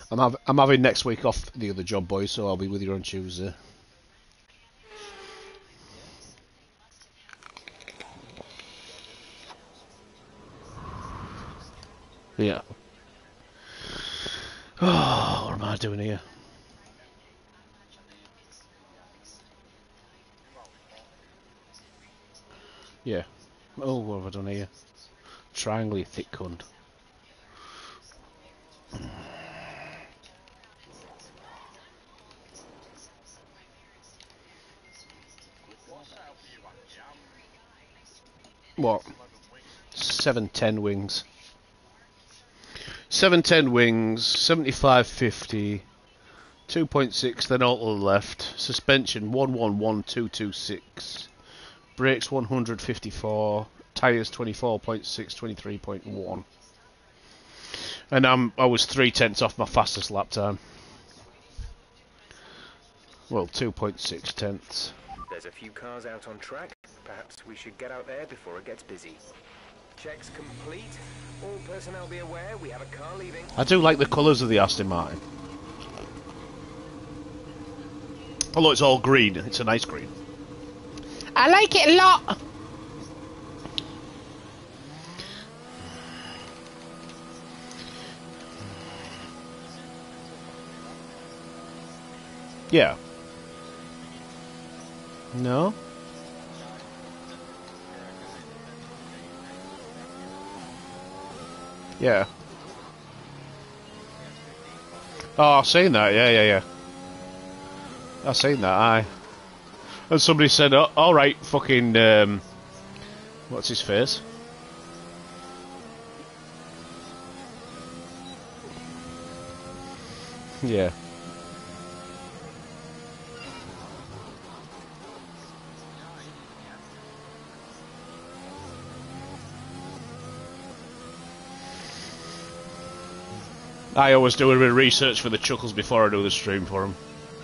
I'm having next week off the other job, boys, so I'll be with you on Tuesday. Yeah. Oh, what am I doing here? Yeah. Oh, what have I done here? Triangle, you thick cunt. What? 710 wings. 710 wings, 75.50, 2.6, then all to the left. Suspension 111226. Brakes 154. Tyres 24.6, 23.1. And I was 3/10 off my fastest lap time. Well, 2.6 tenths. There's a few cars out on track. Perhaps we should get out there before it gets busy. Checks complete. All personnel be aware we have a car leaving. I do like the colours of the Aston Martin. Although it's all green, it's a nice green. I like it a lot! Yeah. No? Yeah. Oh, I've seen that, yeah. I've seen that, aye. And somebody said, oh, alright, fucking, what's his face? Yeah. I always do a bit of research for the Chuckles before I do the stream for them.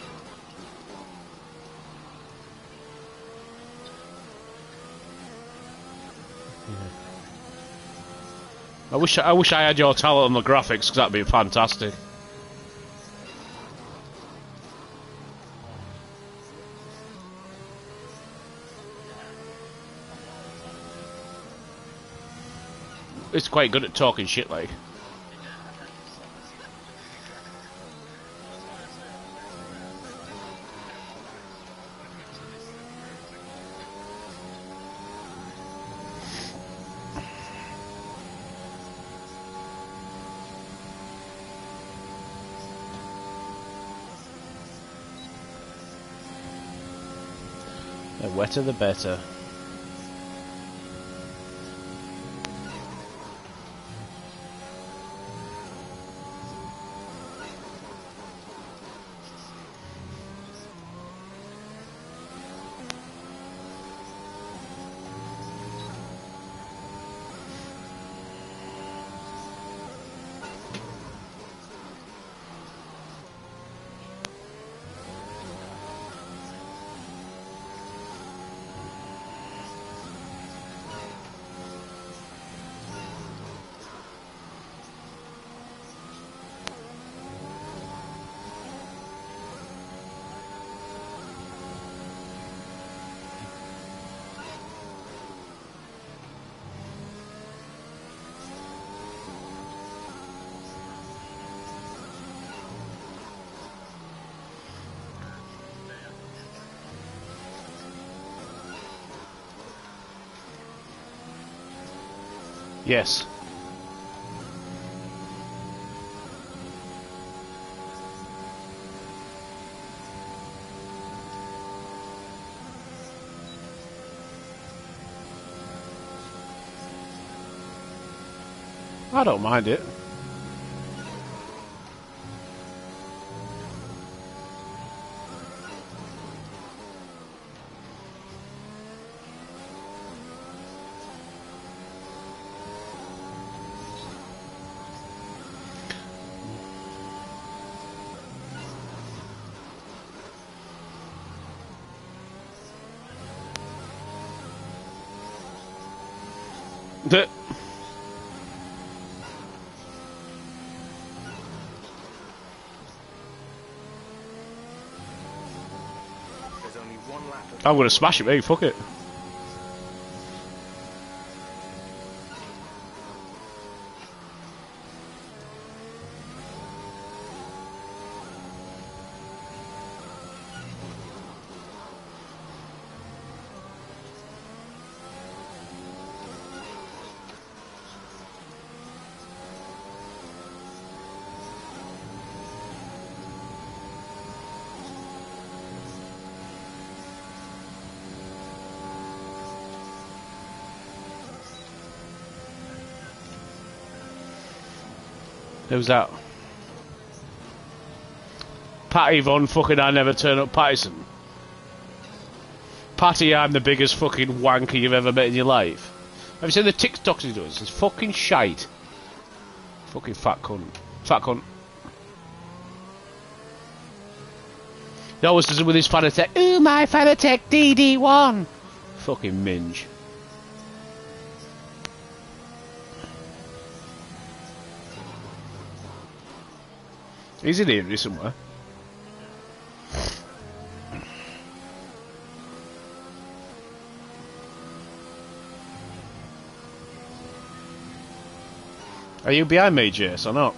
I wish I had your talent on the graphics, because that'd be fantastic. It's quite good at talking shit, like. The wetter the better. Yes. I don't mind it. The only one lap of I'm gonna smash it, mate. Fuck it. Who's that? Patty Von fucking I never turn up Patterson. Patty, I'm the biggest fucking wanker you've ever met in your life. Have you seen the TikToks he does? It's fucking shite. Fucking fat cunt. Fat cunt. He always does it with his Fanatec. Ooh, my Fanatec DD1. Fucking minge. He's in here somewhere. Are you behind me, Jace, or not?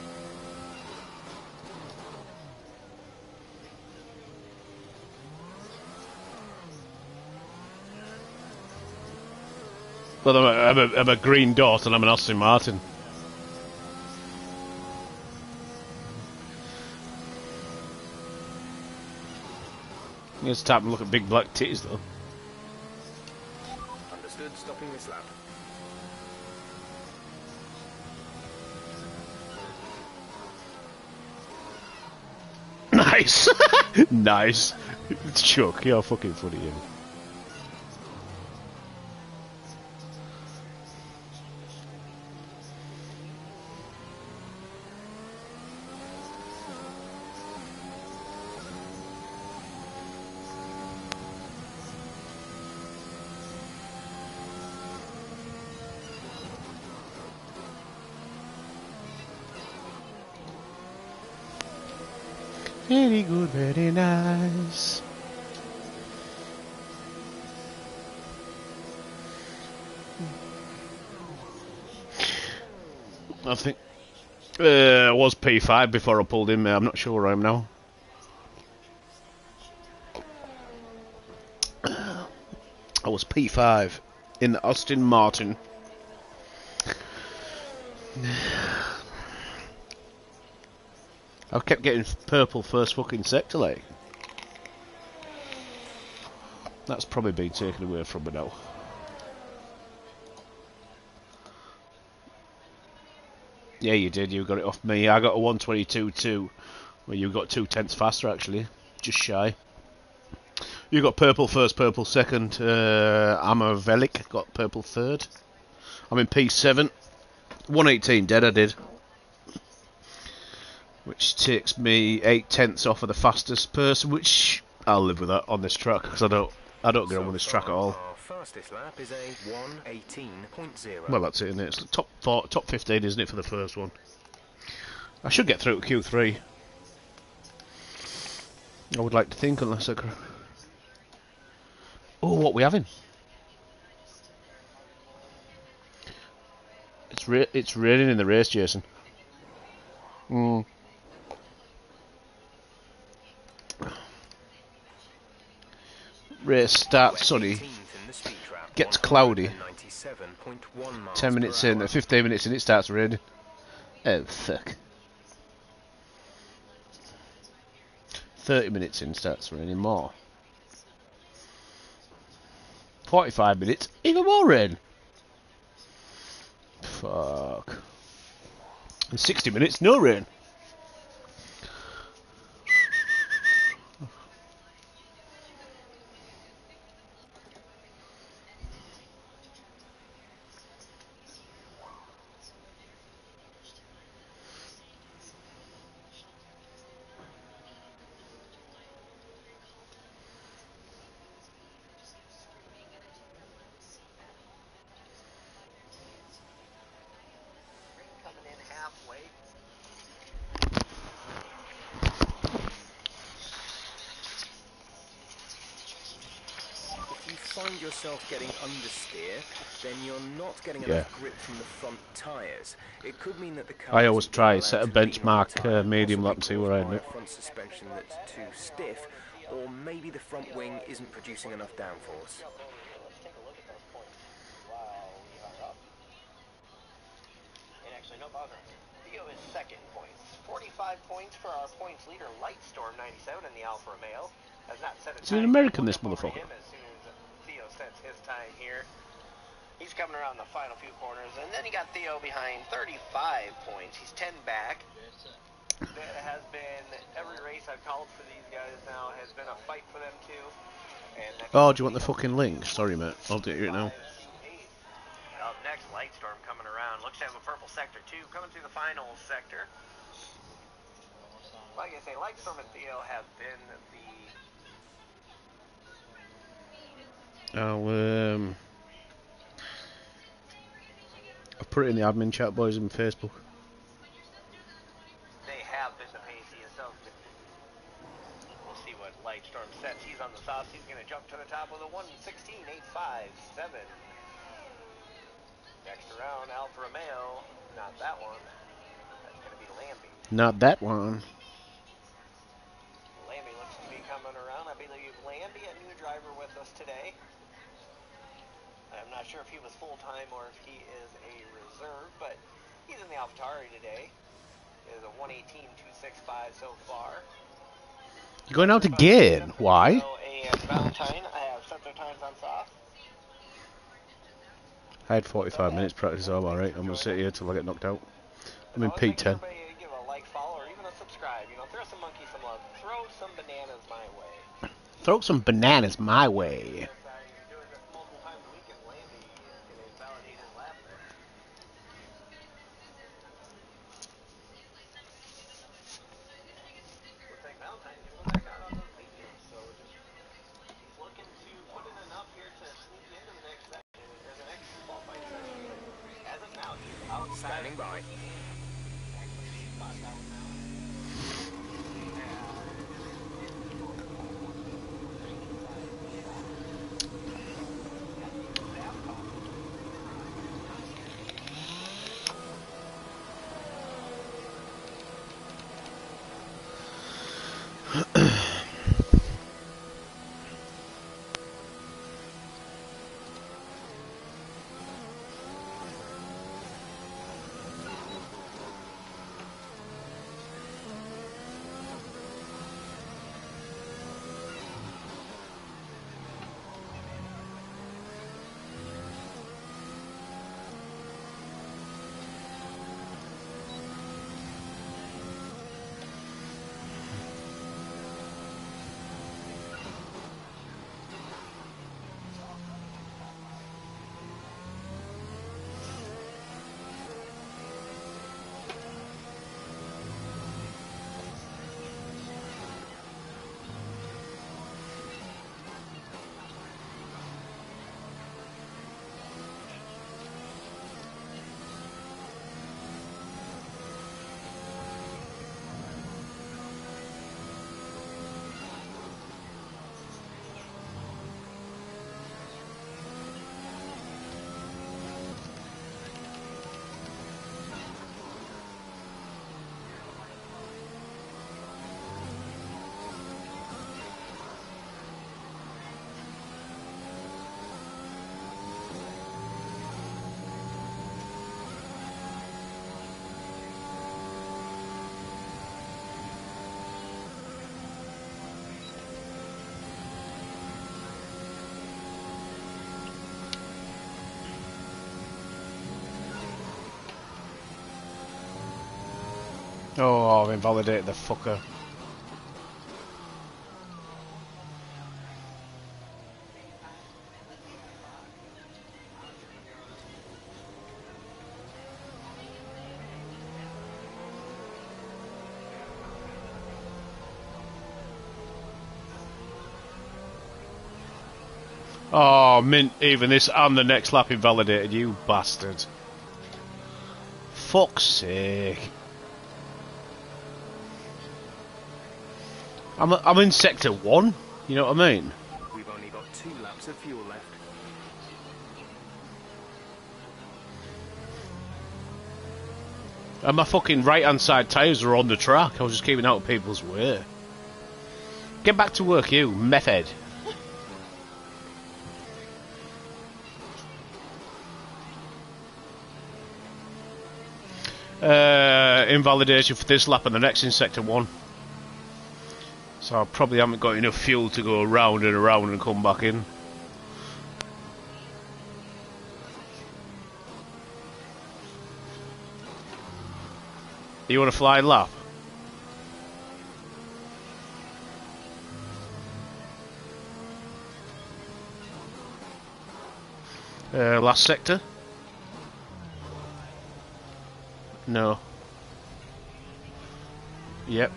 Well, I'm a green dot and I'm an Aston Martin. It's time to look at big black titties, though. Understood, stopping this lap. Nice! Nice. Chuck, you're fucking funny, you. Very good, very nice. I think I was P5 before I pulled in, mate. I'm not sure where I am now. I was P5 in the Aston Martin. I kept getting purple first fucking sector, like. That's probably been taken away from me now. Yeah, you did. You got it off me. I got a 122.2, where you got 0.2 faster, actually. Just shy. You got purple first, purple second. Amavelik got purple third. I'm in P7. 118 dead, I did. Which takes me 0.8 off of the fastest person, which I'll live with that on this track, because I don't get on with this track at all. Our fastest lap is a 1:18.0. Well, that's it, isn't it? It's the top 15, isn't it, for the first one? I should get through to Q3. I would like to think, unless I... Oh, what we having? It's raining in the race, Jason. Race starts sunny, gets cloudy. 10 minutes in, 15 minutes in, it starts raining. Oh, fuck. 30 minutes in, starts raining more. 45 minutes, even more rain. Fuck. And 60 minutes, no rain. find yourself getting understeer, then you're not getting enough grip from the front tyres. It could mean that the car I always isn't try being set a allowed to lean on the benchmark tyre, medium lap possibly and see where I caused end by a up. front suspension that's too stiff, or maybe the front wing isn't producing enough downforce. Actually, no bother. Theo is second points. 45 points for our points leader, Lightstorm 97 in the Alfa Romeo. Has not set a Is he an time. American, this Look up over motherfucker? him as soon as Theo sets his time here. He's coming around the final few corners, and then you got Theo behind 35 points. He's 10 back. That has been every race I've called for these guys now has been a fight for them too. And Oh, do you want the fucking link? Sorry, mate. I'll do it now. Up next, Lightstorm coming around. Looks to have a purple sector too, coming through the final sector. Like I say, Lightstorm and Theo have been I'll put it in the admin chat, boys, on Facebook. They have been the paciest. So we'll see what Lightstorm sets. He's on the sauce. He's going to jump to the top with a 1:16.857. Next around, Alfa Romeo. Not that one. That's going to be Lambie. Not that one. Lambie looks to be coming around. I believe Lambie, a new driver with us today. I'm not sure if he was full-time or if he is a reserve, but he's in the AlphaTauri today. It is a 1:18.265 so far. You're going out again? Why? And Valentine, I have set their times on soft. I had 45 minutes practice, all alright. I'm going to sit here till I get knocked out. I'm in P10. Give a like, follow, or even a subscribe. You know, throw some monkeys some love. Throw some bananas my way. Throw some bananas my way. Standing by. Oh, I've invalidated the fucker. Oh, mint, even this and the next lap invalidated, you bastard. Fuck's sake. I'm in sector 1, you know what I mean? We've only got 2 laps of fuel left. And my fucking right-hand side tyres were on the track. I was just keeping out of people's way. Get back to work, you method. Invalidation for this lap and the next in sector 1. So I probably haven't got enough fuel to go around and around and come back in. You want a flying lap? Last sector? No. Yep.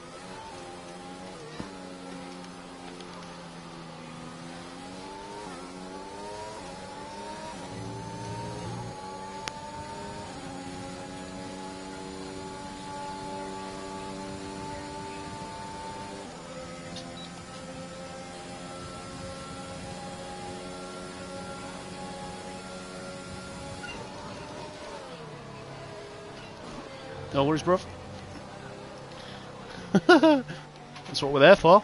No worries, bruv. That's what we're there for.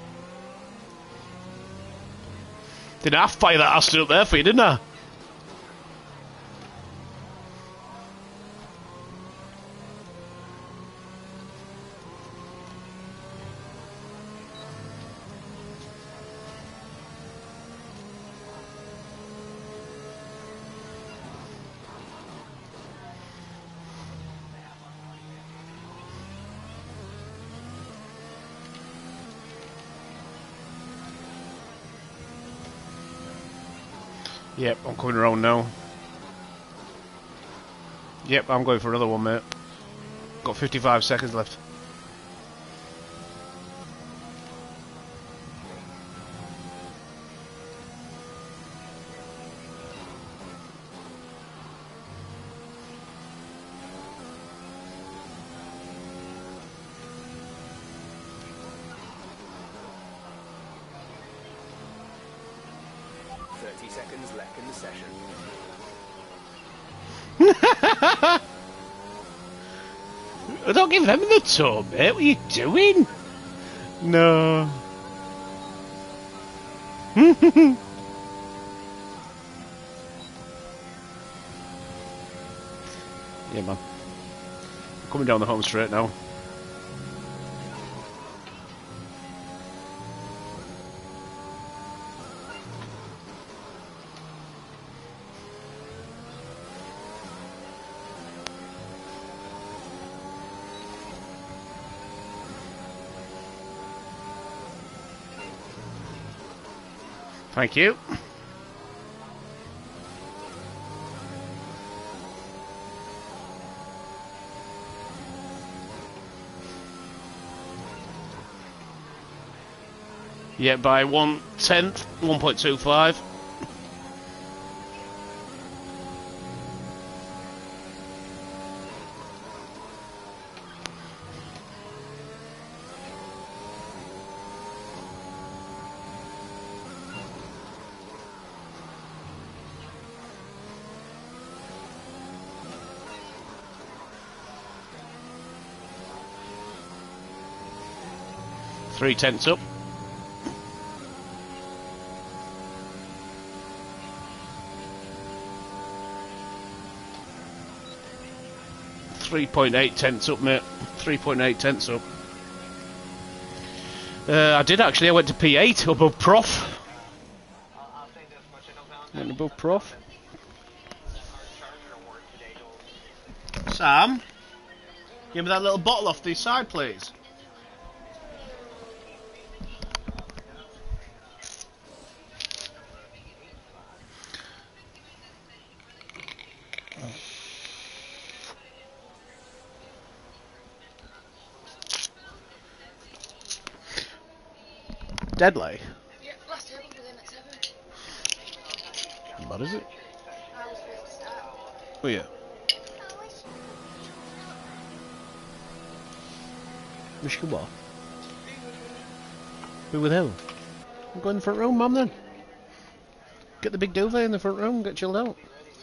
Didn't I fire that Aston up there for you, didn't I? Yep, I'm coming around now. Yep, I'm going for another one, mate. Got 55 seconds left. Seconds left in the session. Don't give them the toe, mate. What are you doing? No. Yeah, man. I'm coming down the home straight now. Thank you. Yeah, by 1/10, 1.25. Three tenths up. .8 up, mate. 3.8 tenths up. I did actually. I went to P8 above Prof. Went above Prof. Sam, give me that little bottle off the side, please. Deadly. Yeah, last table for them at 7. What is it? I was supposed to start. Oh yeah. Michigan what? Who with who? I'm going in the front room, mum then. Get the big duvet in the front room, get chilled out.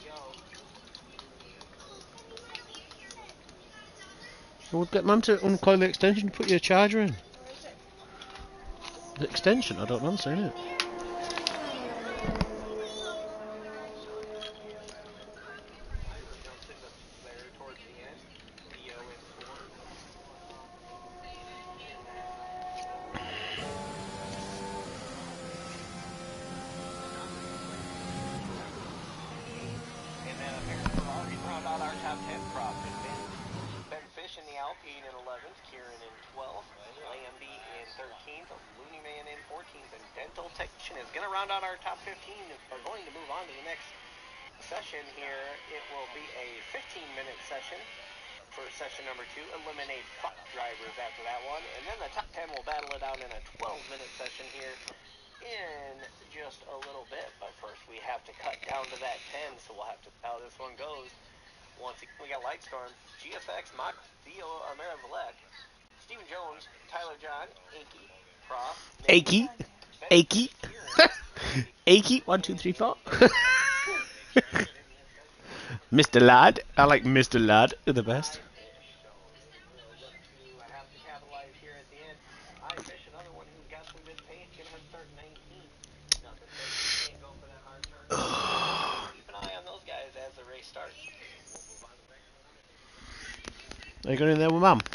We'll get Mum to uncoil the extension, put your charger in. The extension? I don't know, I'm saying it. Alpine in 11th, Kieran in 12th, Lambie in 13th, Looney Man in 14th, and Dental Technician is going to round out our top 15. We're going to move on to the next session here. It will be a 15-minute session for session number 2. Eliminate 5 drivers after that one, and then the top 10 will battle it out in a 12-minute session here in just a little bit. But first, we have to cut down to that 10, so we'll have to see how this one goes. Once again, we got Lightstorm, GFX, Mach, Theo, Amerivelec, Stephen Jones, Tyler John, Akey, Prof, Akey, Akey, Akey, 1, 2, 3, 4. Mr. Ladd, I like Mr. Ladd, they're the best. Are you going in there with Mum?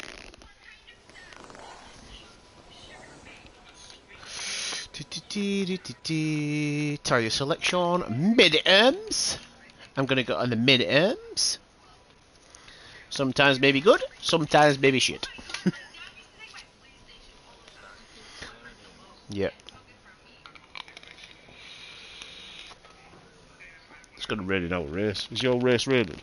Tell your selection, mid-arms. I'm going to go on the mid-arms. Sometimes maybe good, sometimes maybe shit. Yeah. It's going to rated our race. Is your race rated?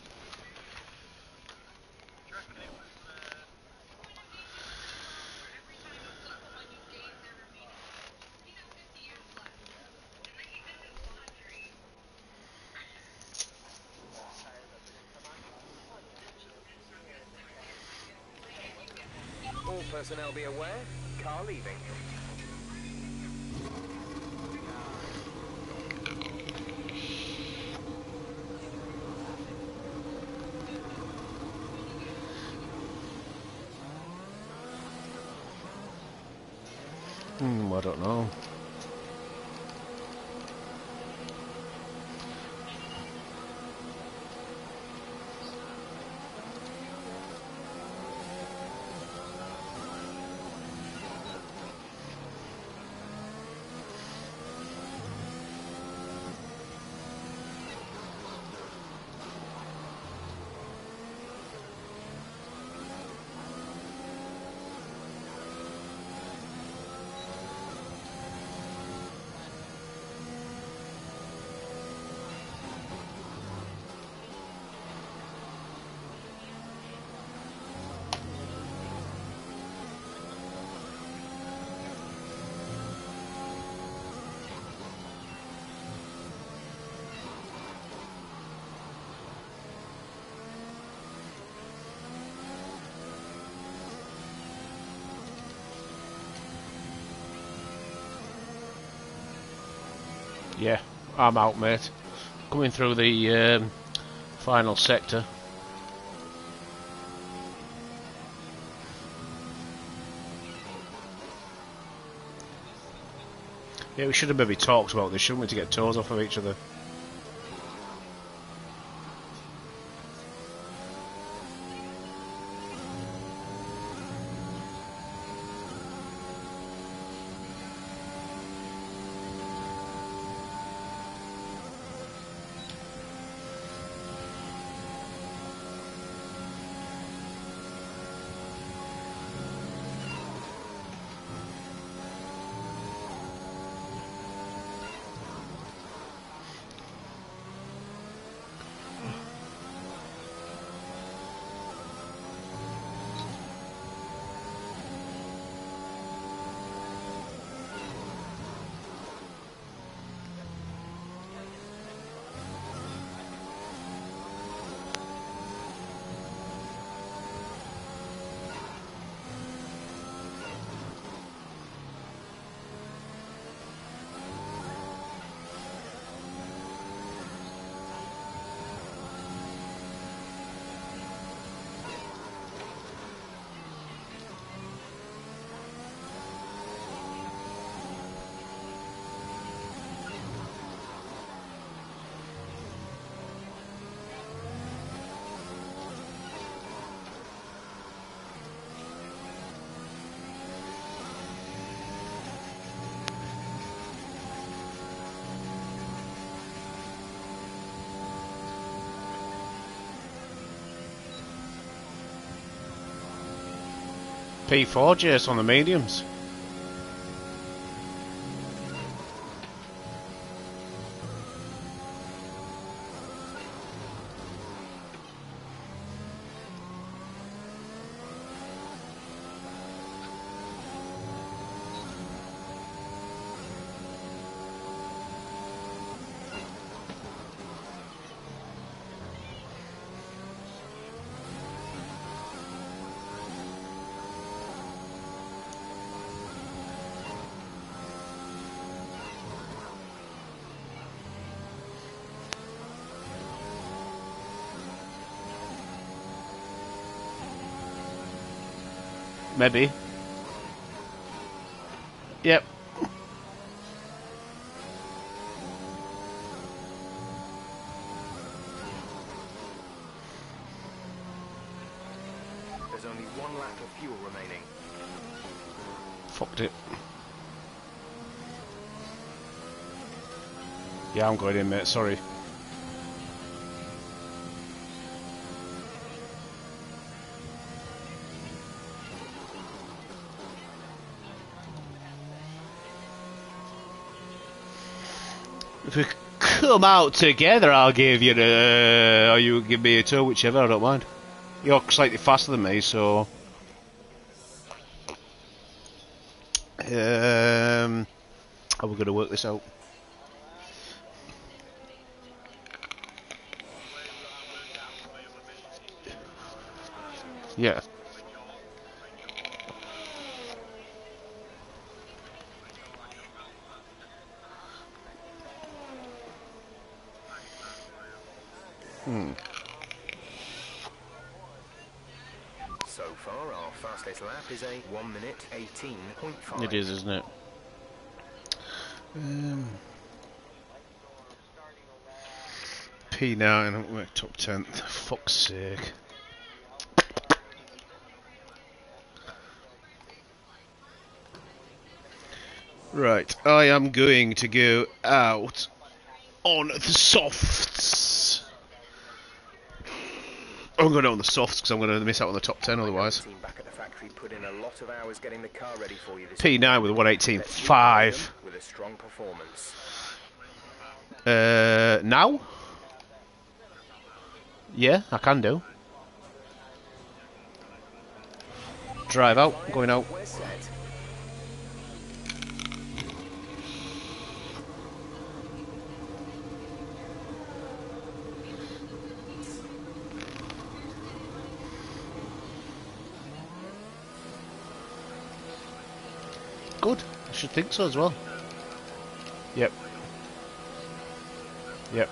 All personnel be aware, car leaving. I don't know. Yeah, I'm out, mate. Coming through the final sector. Yeah, we should have maybe talked about this, shouldn't we, to get toes off of each other? P4 Jace on the mediums. Maybe. Yep. There's only one lap of fuel remaining. Fucked it. Yeah, I'm going in, mate. Sorry. If we come out together, I'll give you the... or you give me a tour, whichever, I don't mind. You're slightly faster than me, so... how are we going to work this out? Yeah. So far, our fastest lap is a 1 minute 18.5. It is, isn't it? P9, we're top 10th. Fuck's sake. Right, I am going to go out on the softs. I'm going on the softs because I'm going to miss out on the top 10 otherwise. Team back at the factory put in a lot of hours getting the car ready for you this P9 with a 118.5. with a strong performance. Now? Yeah, I can do. Drive out, going out. We're set. Good, I should think so as well. Yep. Yep.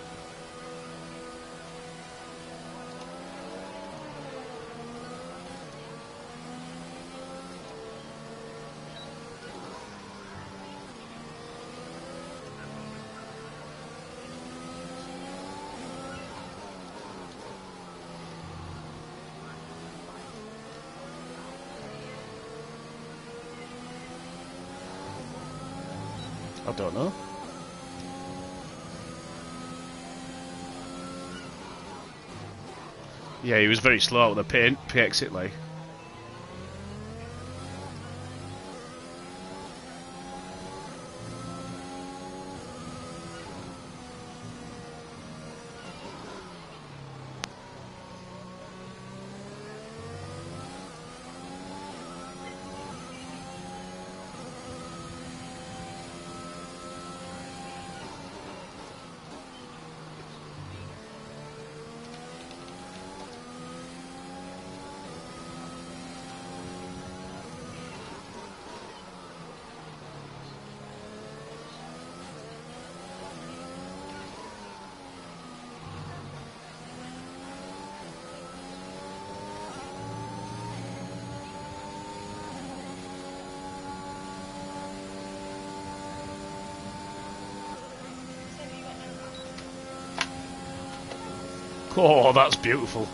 I don't know. Yeah, he was very slow with the P-exit, like. Oh, that's beautiful.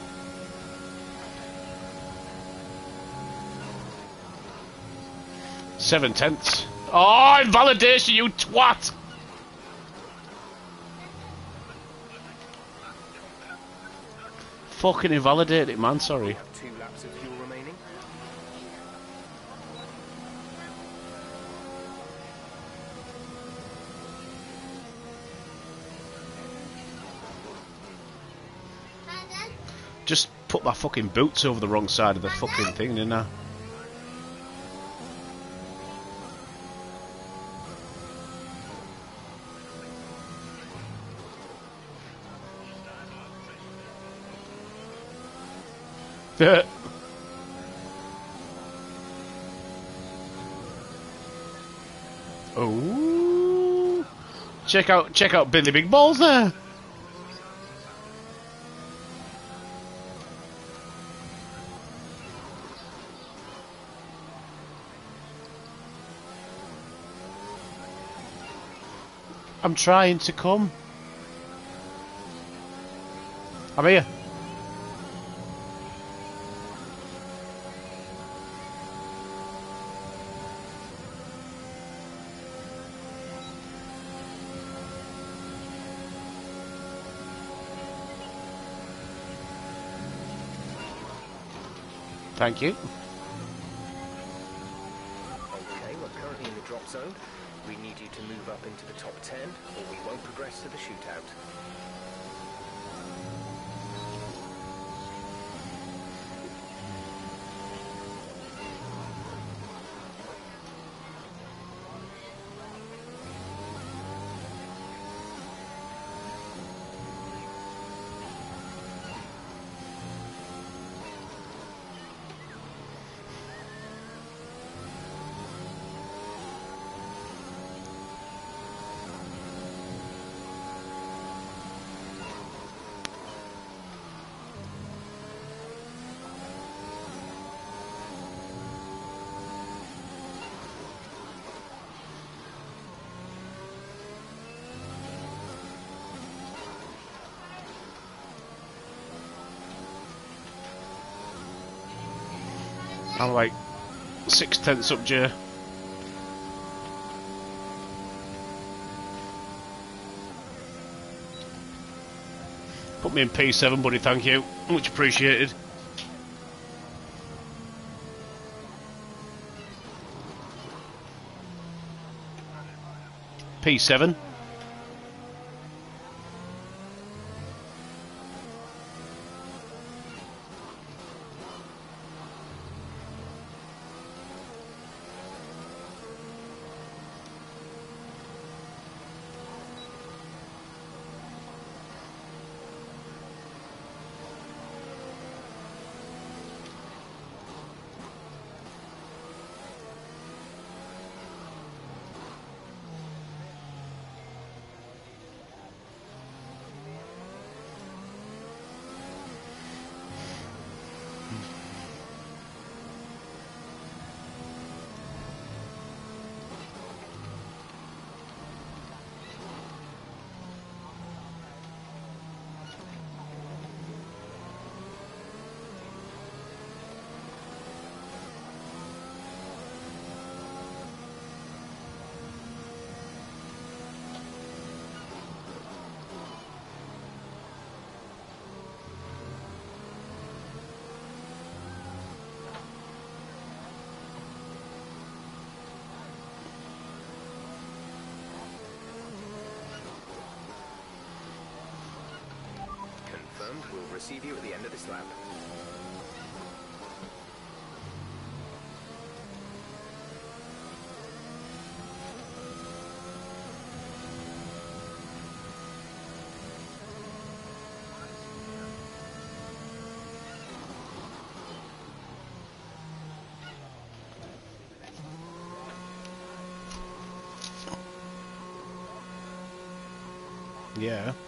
Seven tenths. Oh, invalidation, you twat! Fucking invalidate it, man, sorry. 2 laps of fuel remaining. put my fucking boots over the wrong side of the fucking thing, didn't I? Oh, check out Billy Big Balls there. I'm trying to come. I'm here. Thank you. Okay, we're currently in the drop zone. We need you to move up into the top 10, or we won't progress to the shootout. I'm like 6/10 up, Jay. Put me in P7, buddy, thank you. Much appreciated. P7. We'll receive you at the end of this lap. Yeah.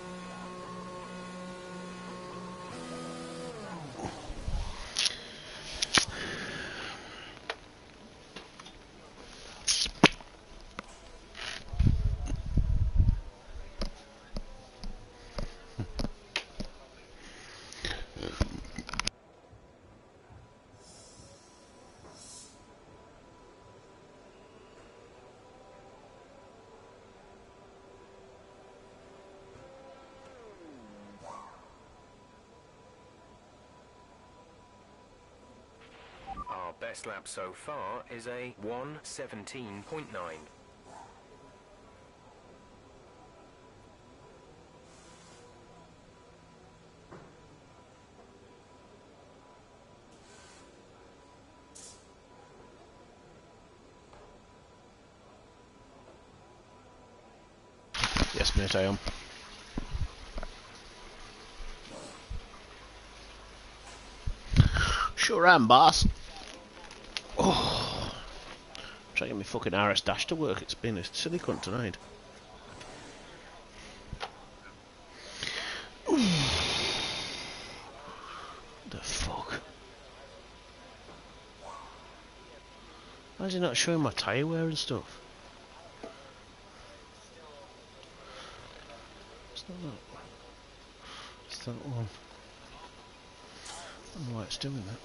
Our best lap so far is a 1:17.9. Yes, mate, I am. Sure am, boss. Oh, trying to get my fucking RS dash to work. It's been a silly cunt tonight. The fuck? Why is he not showing my tyre wear and stuff? It's not that. It's that one. I don't know why it's doing that.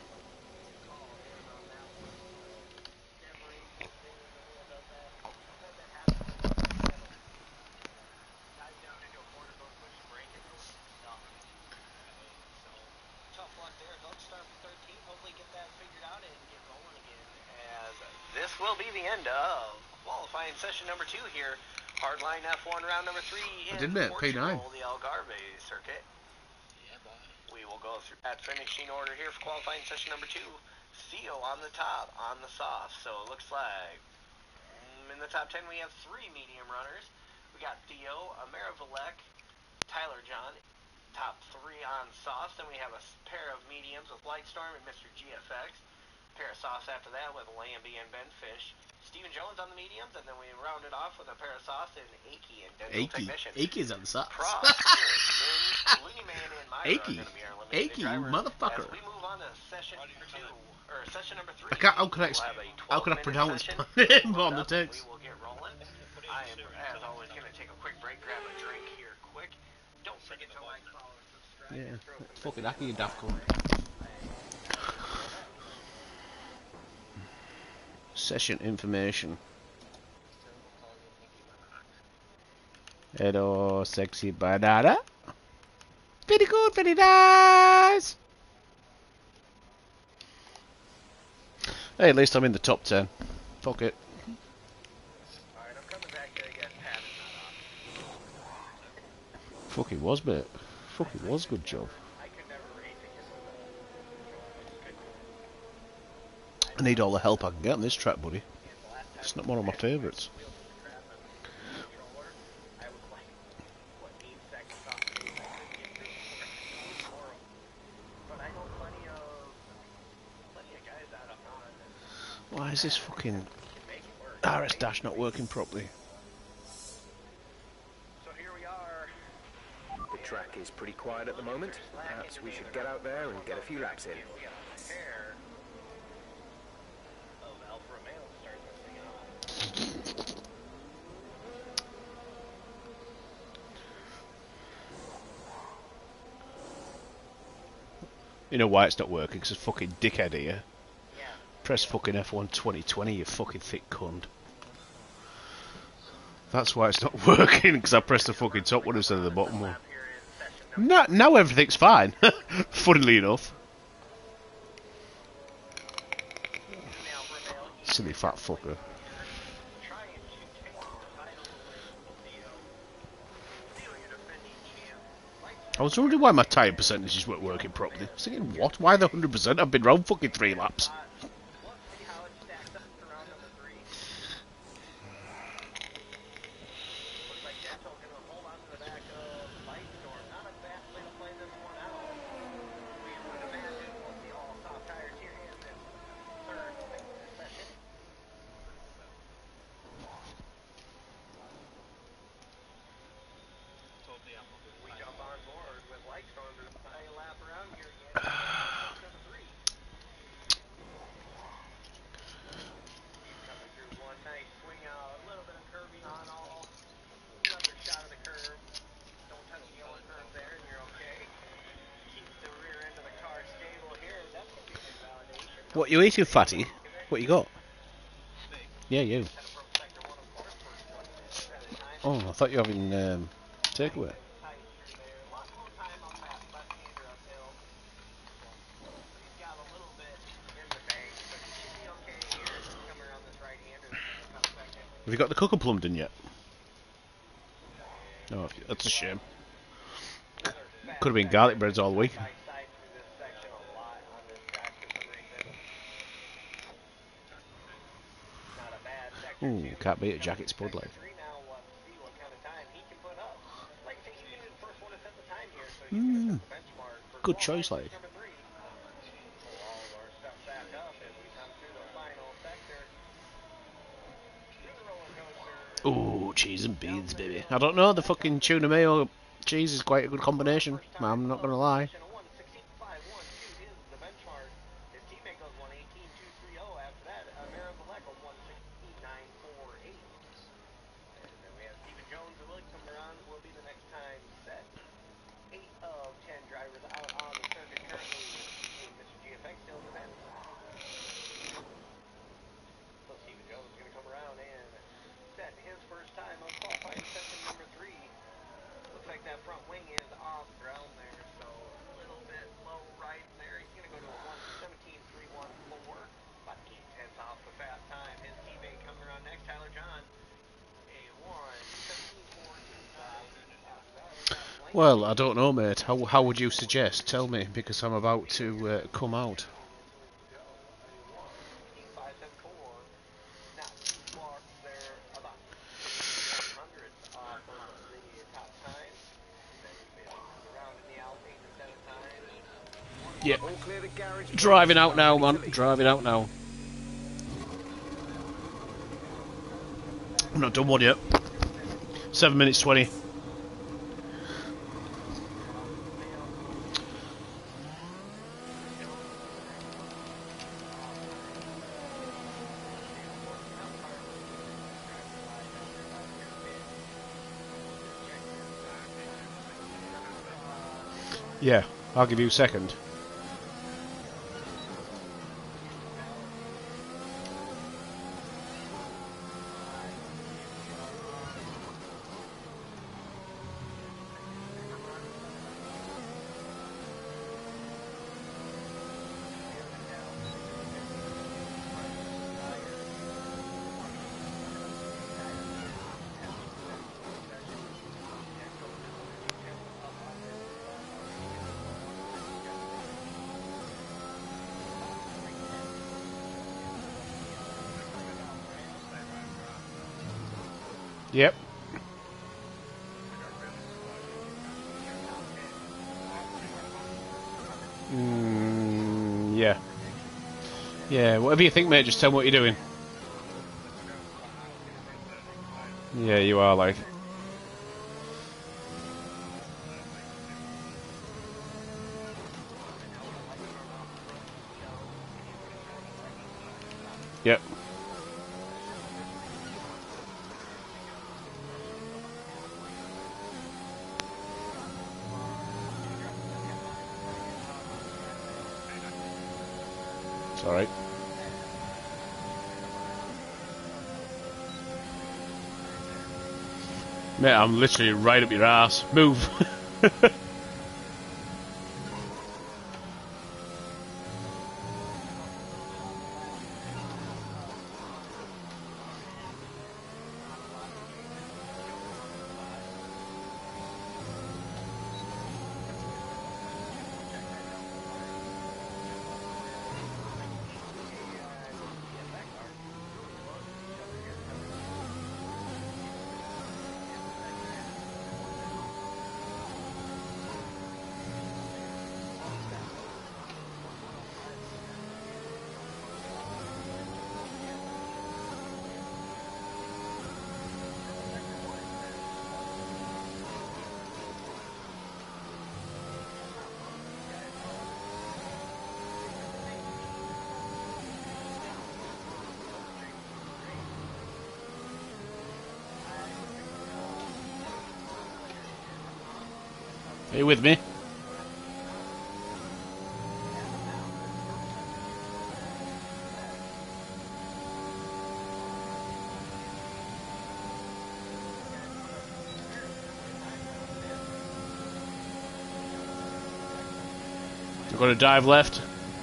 This will be the end of qualifying session number 2 here. Hardline F1 round number 3 in Portugal, the Algarve circuit. We will go through that finishing order here for qualifying session number 2. Theo on the top, on the soft. So it looks like in the top 10 we have 3 medium runners. We got Theo, Amara Valek, Tyler John, top 3 on softs. Then we have a pair of mediums with Lightstorm and Mr. GFX. Pair of softs after that with Lambie and Ben Fish. Stephen Jones on the mediums, and then we round it off with a pair of softs and Aki and Dental Technician. Aki's on the softs. Props, Min, Looney Man, and Myra are going to be our eliminated drivers. Motherfucker. As we move on to session number 2, or session number 3, How could I pronounce my name on the text? We will get rolling. I am, as always, going to take a quick break, grab a drink here quick. Don't forget to like, follow, subscribe. Yeah, fucking Aki, you daft cunt. Session information. Hello, sexy banana. Very good, very nice. Hey, at least I'm in the top 10. Fuck it. Alright, I'm coming back here again. Pat is not off. Fuck it was, mate. Fuck it was, good job. I could never race against I need all the help I can get on this track, buddy. It's not one of my favourites. Why is this fucking RS dash not working properly? So here we are. The track is pretty quiet at the moment. Perhaps we should get out there and get a few laps in. We got a pair of Alfa Romeo starting this thing off. You know why it's not working? Because it's fucking dickhead here. Press fucking F1 2020, you fucking thick cunt. That's why it's not working, because I pressed the fucking top one instead of the bottom one. Now everything's fine, funnily enough. Silly fat fucker. I was wondering why my tyre percentages weren't working properly. I was thinking, what? Why the 100%? I've been round fucking 3 laps. What you eating, fatty? What you got? Yeah, you. Oh, I thought you were having takeaway. Have you got the cooker plumbed in yet? Oh, that's a shame. Could have been garlic breads all week. Ooh, can't beat a jacket spud like. Hmm. Good choice, like. Ooh, cheese and beans, baby. I don't know, the fucking tuna mayo cheese is quite a good combination. I'm not gonna lie. Well, I don't know, mate. How would you suggest? Tell me, because I'm about to come out. Yep. All clear the garage. Driving out now, man. Driving out now. I'm not done one yet. 7 minutes 20. Yeah, I'll give you a second. Yep. Yeah. Yeah, whatever you think, mate, just tell me what you're doing. Yeah, you are, like. Yep. It's alright. Mate, I'm literally right up your ass. Move. Are you with me? We're going to dive left.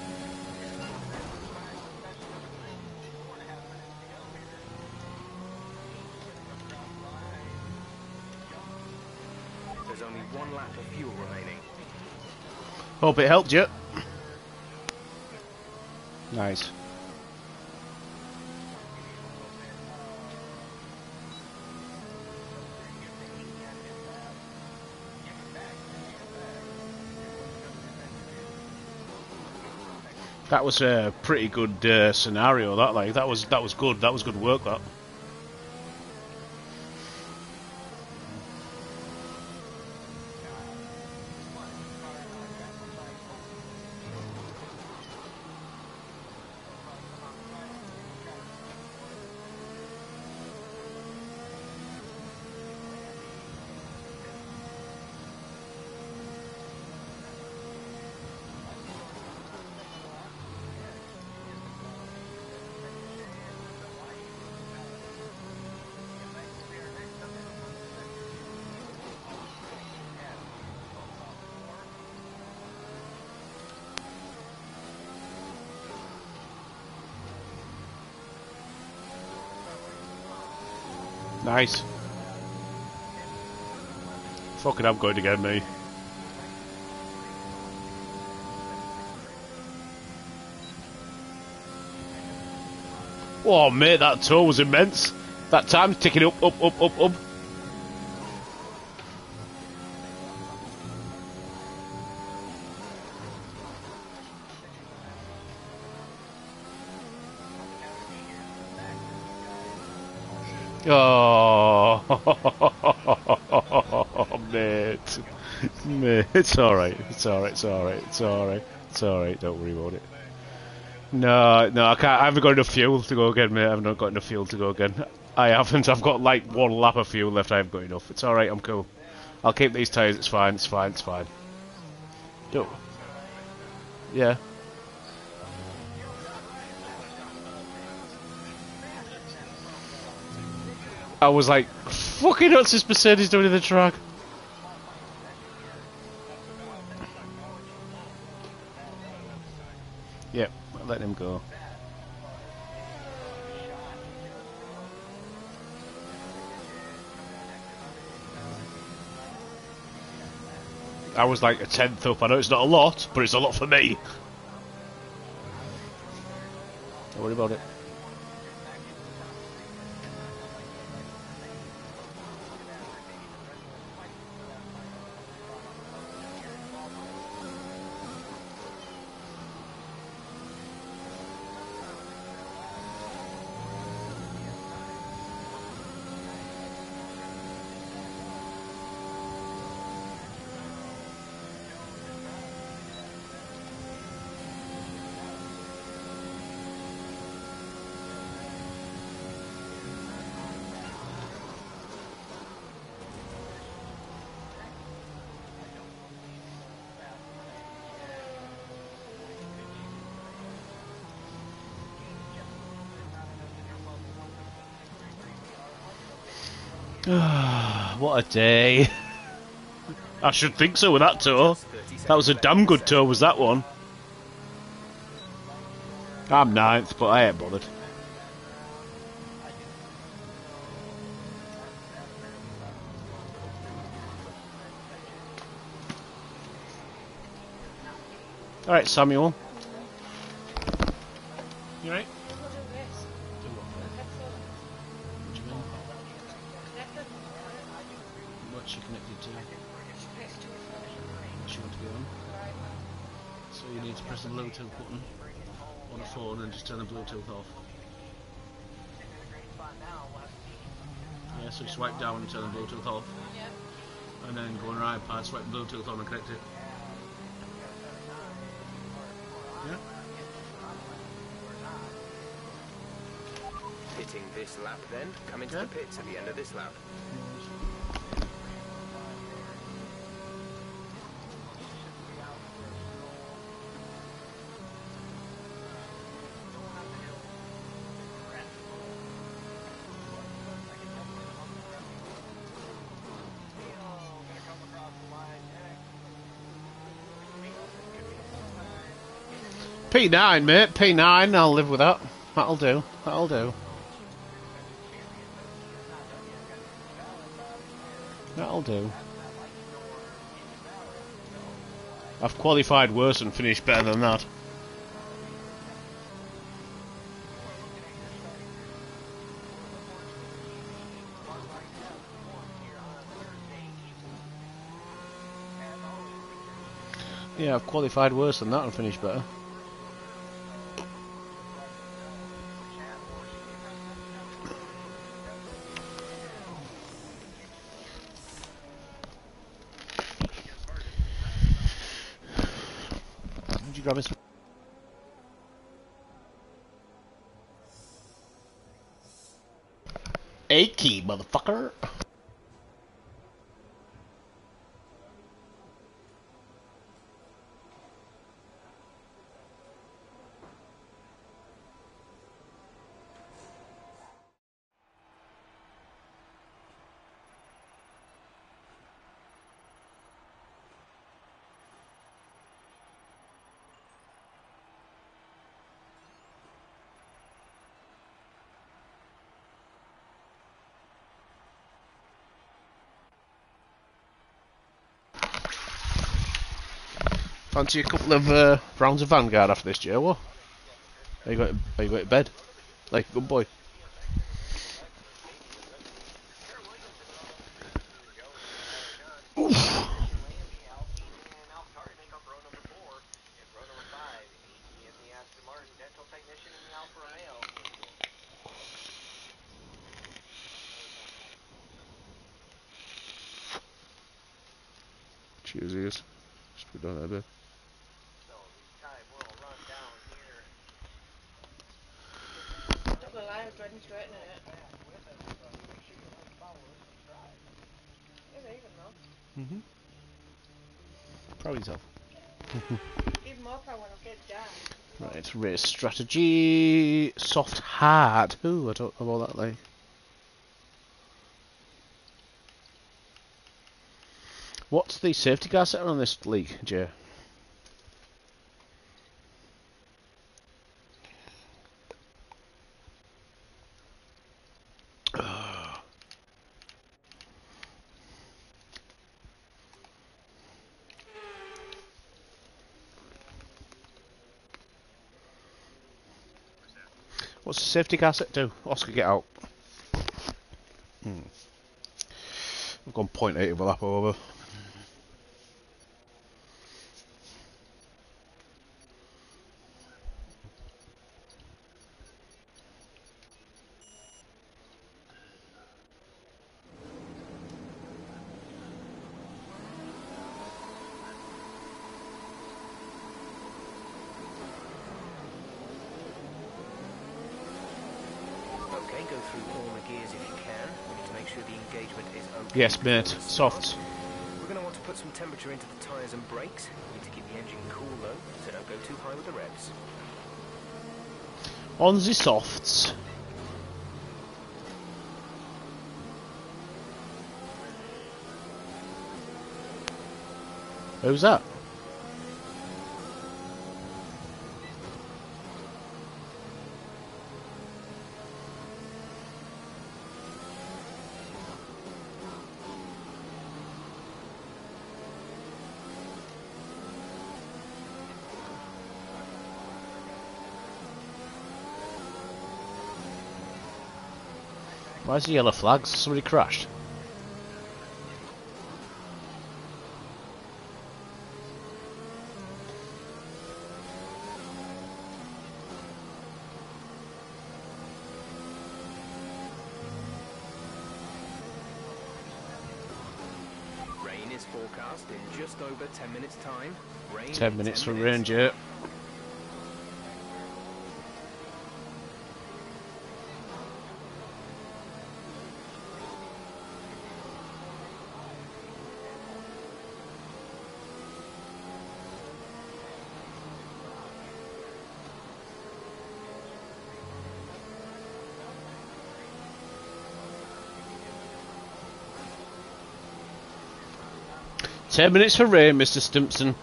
There's only one lap of fuel remaining. Hope it helped you. Nice. That was a pretty good scenario. That was good. That was good work. That. Nice. Fucking, I'm going to get me. Oh, mate, that tour was immense. That time's ticking up, up, up, up, up. Oh, mate. Mate, it's alright, it's alright, it's alright, it's alright, it's alright, don't worry about it. No, no, I can't, I haven't got enough fuel to go again, mate, I've not got enough fuel to go again. I haven't, I've got like 1 lap of fuel left, I haven't got enough. It's alright, I'm cool. I'll keep these tyres, it's fine, it's fine, it's fine. Don't. Yeah. I was like, fucking what's this Mercedes doing in the track? Yep, let him go. I was like a 10th up. I know it's not a lot, but it's a lot for me. Don't worry about it. What a day. I should think so with that tour. That was a damn good tour, was that one? I'm 9th, but I ain't bothered. Alright, Samuel. You alright? What's she connected to? She wants to be on. So you need to press the Bluetooth button on a phone and just turn the Bluetooth off. Yeah, so you swipe down and turn the Bluetooth off. And then go on your iPad, swipe Bluetooth on and connect it. Yeah? Hitting this lap then, come into the pits at the end of this lap. P9, mate, P9, I'll live with that. That'll do, that'll do. That'll do. I've qualified worse and finished better than that. Yeah, I've qualified worse than that and finished better. grabbing some. A key, motherfucker. Fancy a couple of rounds of Vanguard after this, Joe? What? Are you going to bed? Like a good boy. Oof. Cheers. Just put down there a bit. Mm-hmm. Proud of yourself. Even more proud when I get down. Right, race strategy. Soft hard. Ooh, I don't know about that, like. What's the safety car setting on this league, Jay? What's the safety car set do? Oscar, get out. I've gone 0.8 of a lap over. Okay, go through all the gears if you can. We need to make sure the engagement is okay. Yes, mate. Softs. We're going to want to put some temperature into the tyres and brakes. We need to keep the engine cool though, so don't go too high with the revs. On the softs. Who's that? Why's the yellow flags? Somebody crashed. Rain is forecast in just over 10 minutes time. Rain 10 minutes for Ranger. Ten minutes for rain, Mr. Stimpson.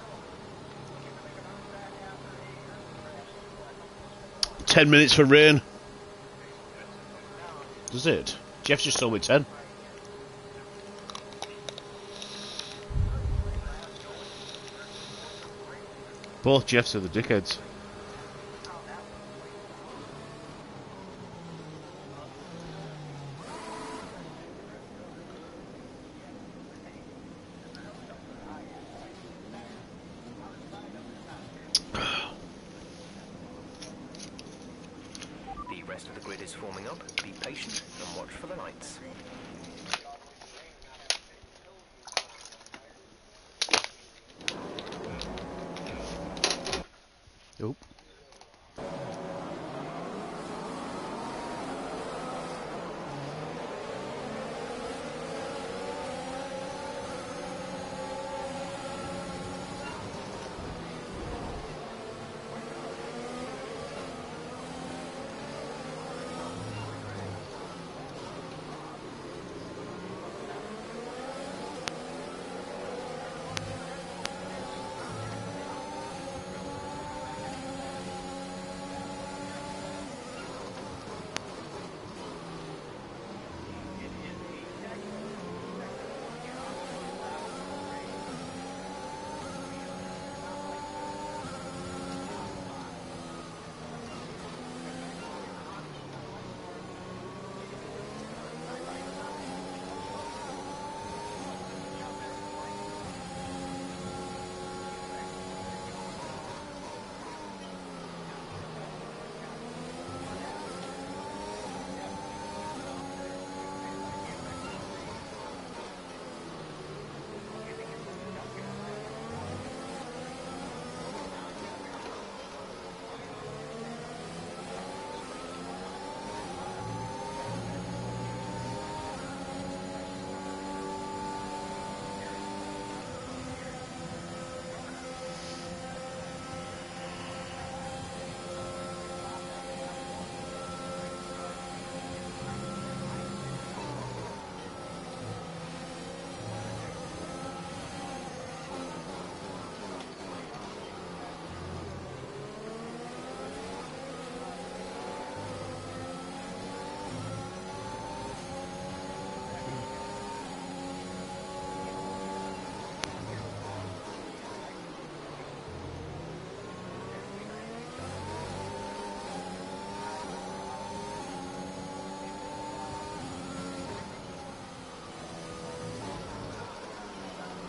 10 minutes for rain. Does it? Jeff's just told me 10. Both Jeffs are the dickheads. The rest of the grid is forming up. Be patient and watch for the lights.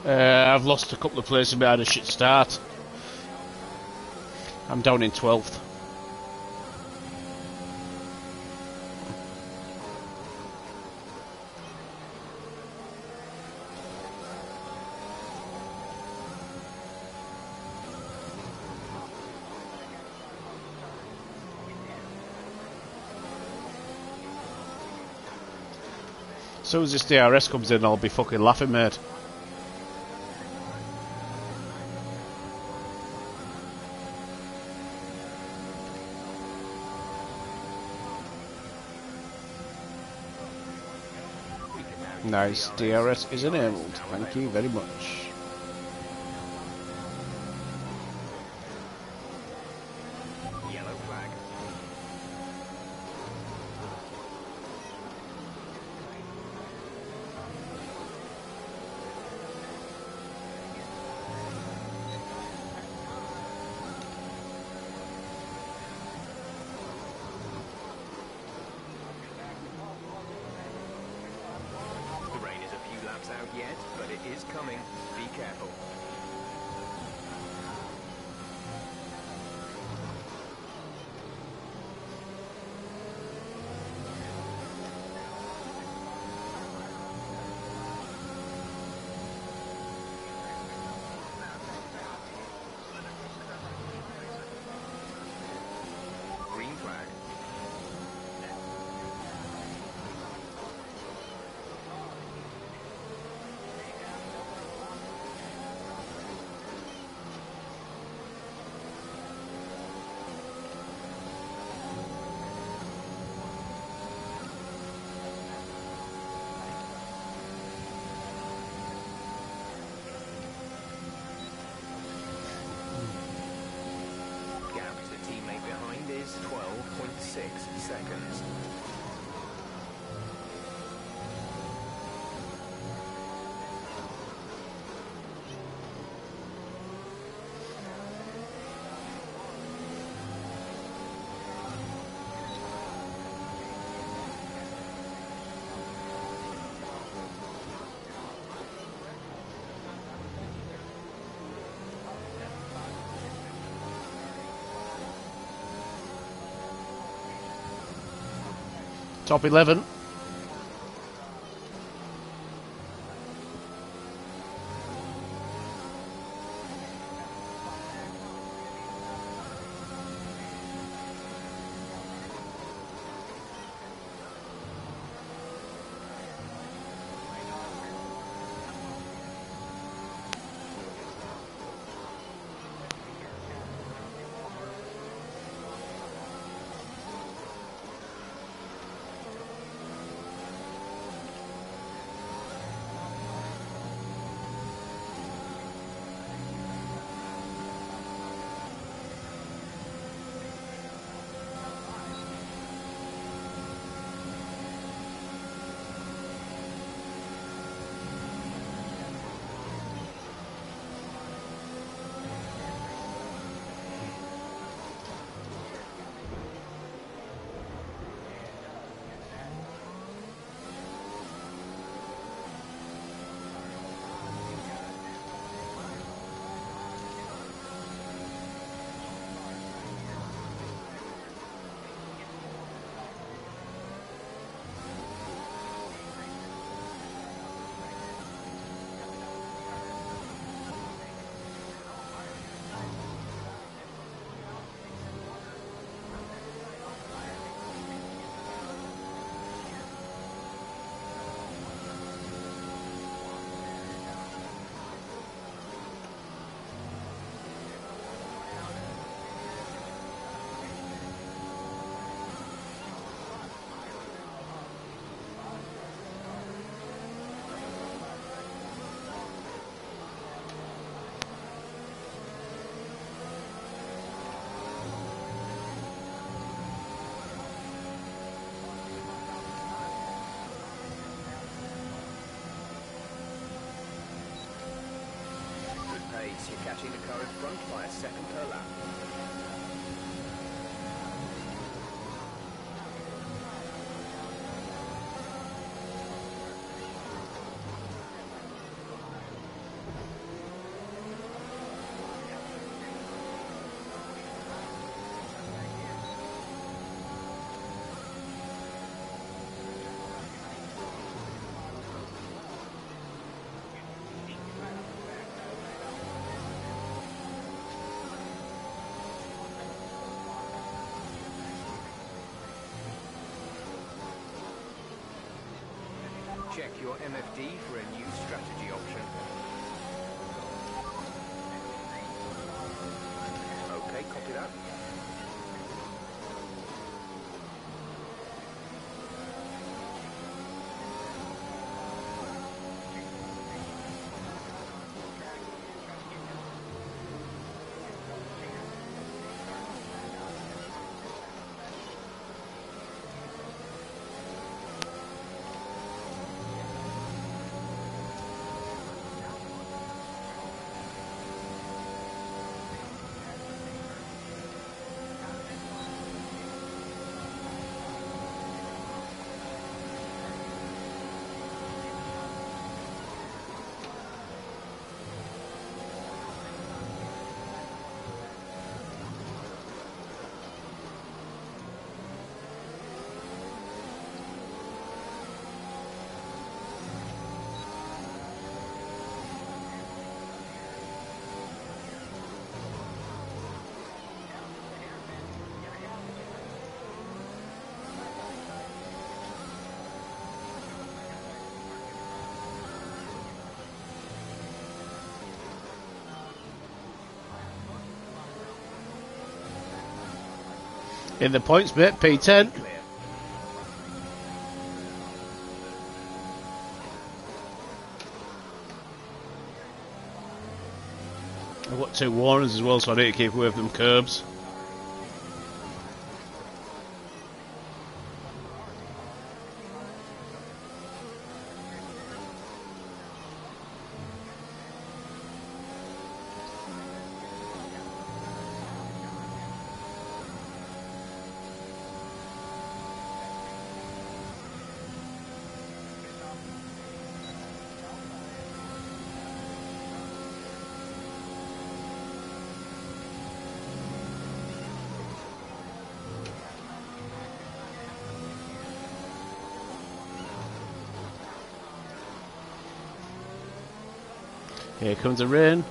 I've lost a couple of places, but I had a shit start. I'm down in 12th. As soon as this DRS comes in, I'll be fucking laughing, mate. Nice, DRS is enabled. Thank you very much. Yellow flag. The rain is a few laps out yet, but it is coming. Be careful. Green flag. Gap to the teammate behind is 12.6 seconds. Top 11. You're catching the car in front by a second per lap. check your MFD for a new strategy option. Okay, copy that. In the points bit, P10. Clear. I've got 2 warners as well, so I need to keep away from them curbs. Here comes the rain.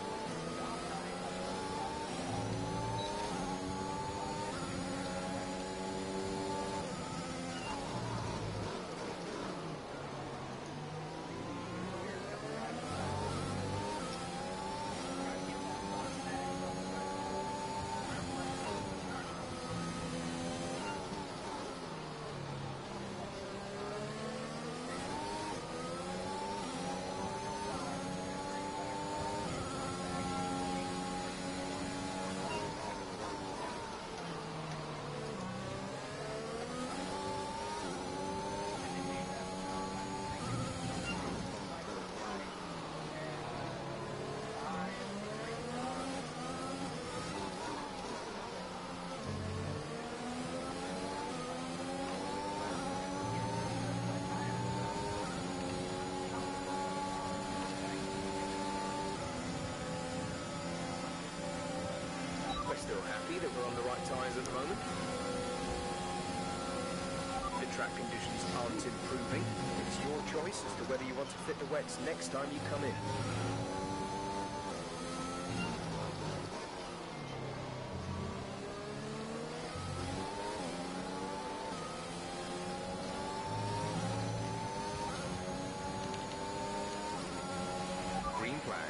We're still happy that we're on the right tyres at the moment. The track conditions aren't improving. It's your choice as to whether you want to fit the wets next time you come in. Green flag.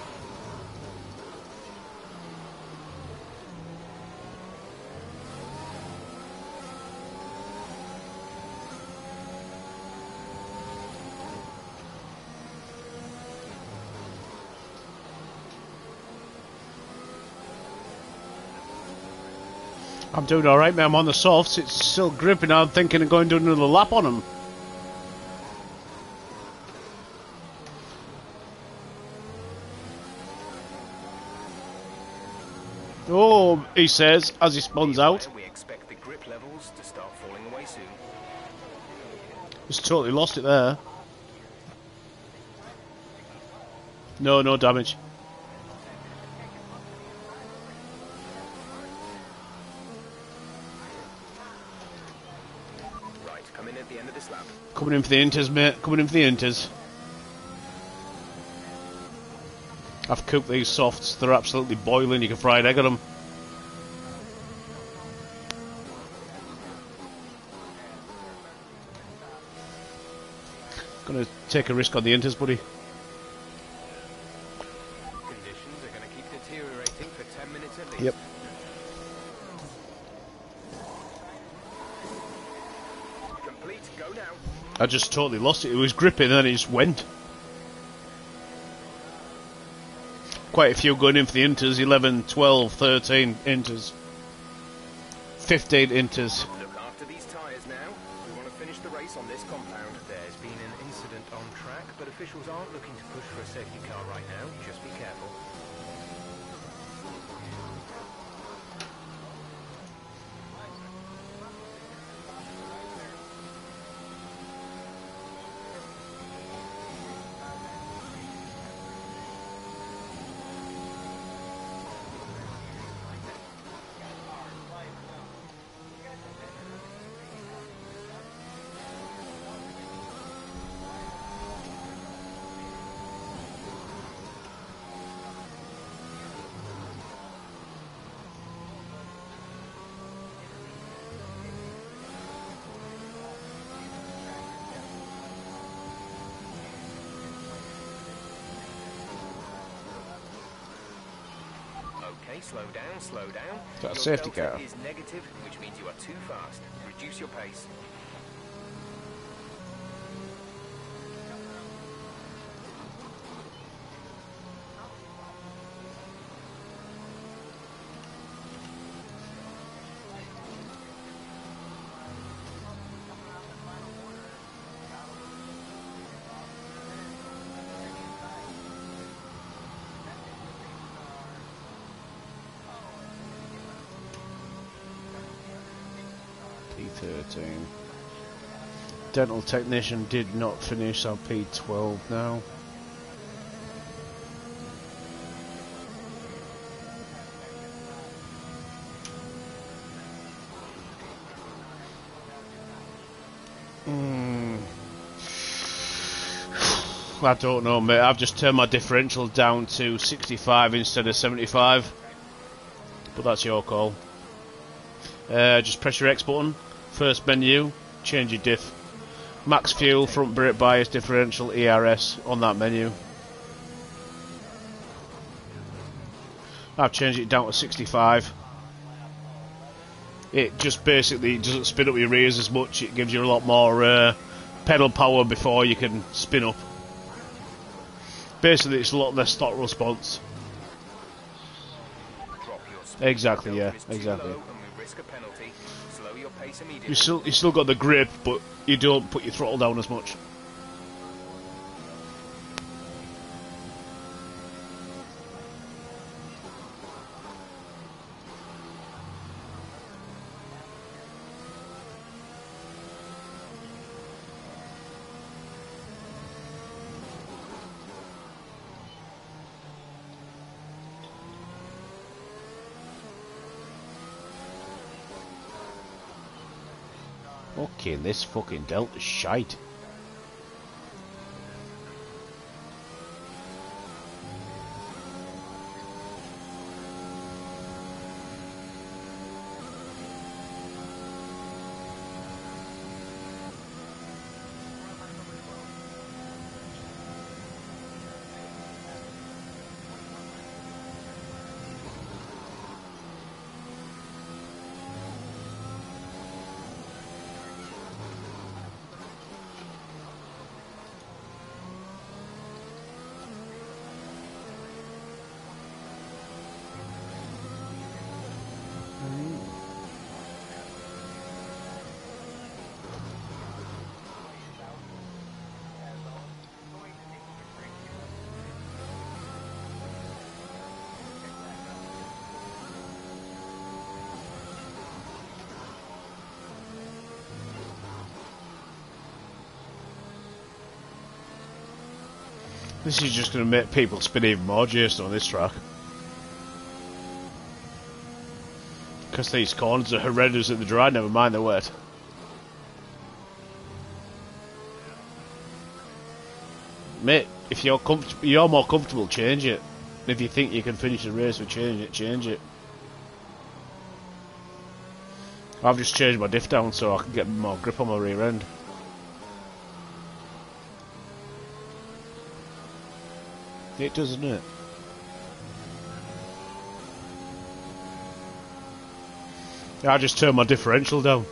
I'm doing alright, man. I'm on the softs. It's still gripping. I'm thinking of going to do another lap on them. Oh, he says, as he spawns out. We expect the grip levels to start falling away soon. Just totally lost it there. No damage. Right, come in at the end of this lap. Coming in for the inters, mate. Coming in for the inters. I've cooked these softs. They're absolutely boiling. You can fry an egg on them. Gonna take a risk on the inters, buddy. Conditions are going to keep deteriorating for 10 minutes at least. Yep. Complete, go now. I just totally lost it. It was gripping and then it just went. Quite a few going in for the inters. 11, 12, 13 inters. 15 inters. Look after these tyres now. We want to finish the race on this compound. There's been an incident on track, but officials aren't looking to push for a safety car right now. Just be careful. Okay, slow down, slow down. Got a Your safety delta car. is negative, which means you are too fast. Reduce your pace. P13. Dental technician did not finish on P12 now. I don't know, mate. I've just turned my differential down to 65 instead of 75. But that's your call. Just press your X button. First menu, change your diff. Max fuel, front brake bias, differential, ERS on that menu. I've changed it down to 65. It just basically doesn't spin up your rears as much. It gives you a lot more pedal power before you can spin up. Basically, it's a lot less stock response. Drop your speed. Exactly, yeah, Delta is too exactly. low and we risk a penalty. Slow your pace immediately. You still got the grip, but you don't put your throttle down as much. Okay, this fucking Delta's shite. This is just going to make people spin even more, Jason, on this track. Because these corners are horrendous at the dry, never mind the wet. Mate, if you're more comfortable, change it. If you think you can finish the race with change it, change it. I've just changed my diff down so I can get more grip on my rear end. It does, doesn't it? I just turned my differential down.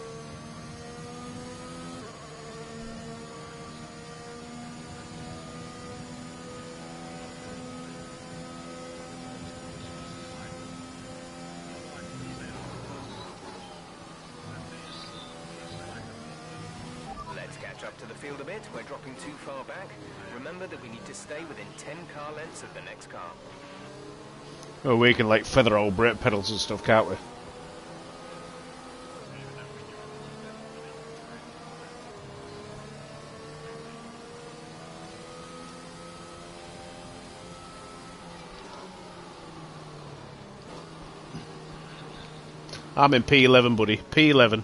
Let's catch up to the field a bit. We're dropping too far back. Remember that we need to stay within 10 car lengths of the next car. Oh, we can like feather old brake pedals and stuff, can't we? I'm in P11, buddy. P11.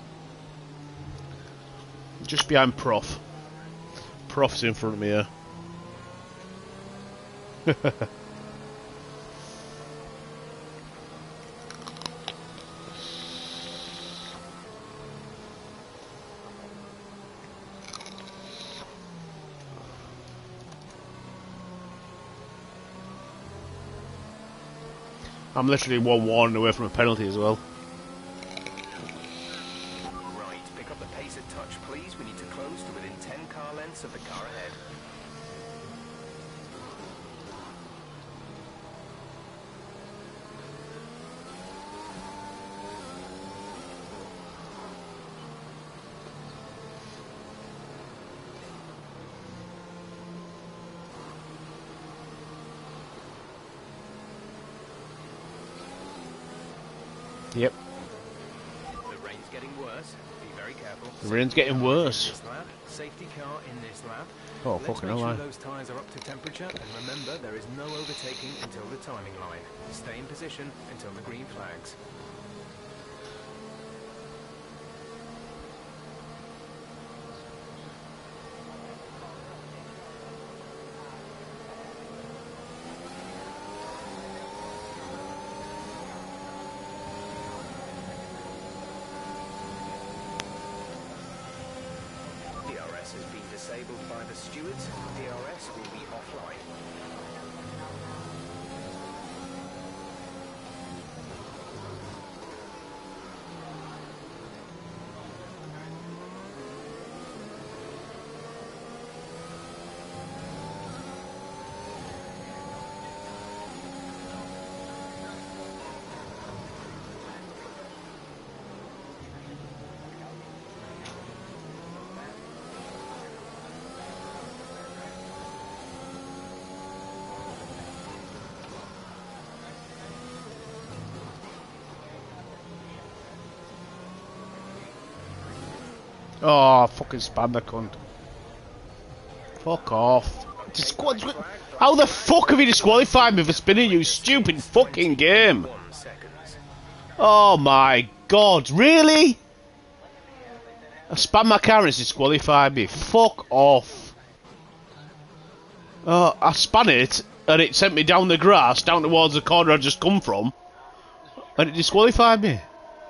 Just behind Prof. Prof's in front of me here. I'm literally one warning away from a penalty as well. Right, pick up the pace a touch, please. We need to close to within 10 car lengths of the car ahead. Yep. The rain's getting worse. Be very careful. The rain's getting worse. This lap. Safety car in this lap. Oh, Let's fucking make hell, sure aye. those tyres are up to temperature, and remember, there is no overtaking until the timing line. Stay in position until the green flags. DRS has been disabled by the stewards. DRS will be offline. Oh, fucking spam the cunt. Fuck off. How the fuck have you disqualified me for spinning, you stupid fucking game? 1 seconds. Oh my god, really? I spammed my car and it's disqualified me. Fuck off. Oh, I span it and it sent me down the grass, down towards the corner I'd just come from. And it disqualified me.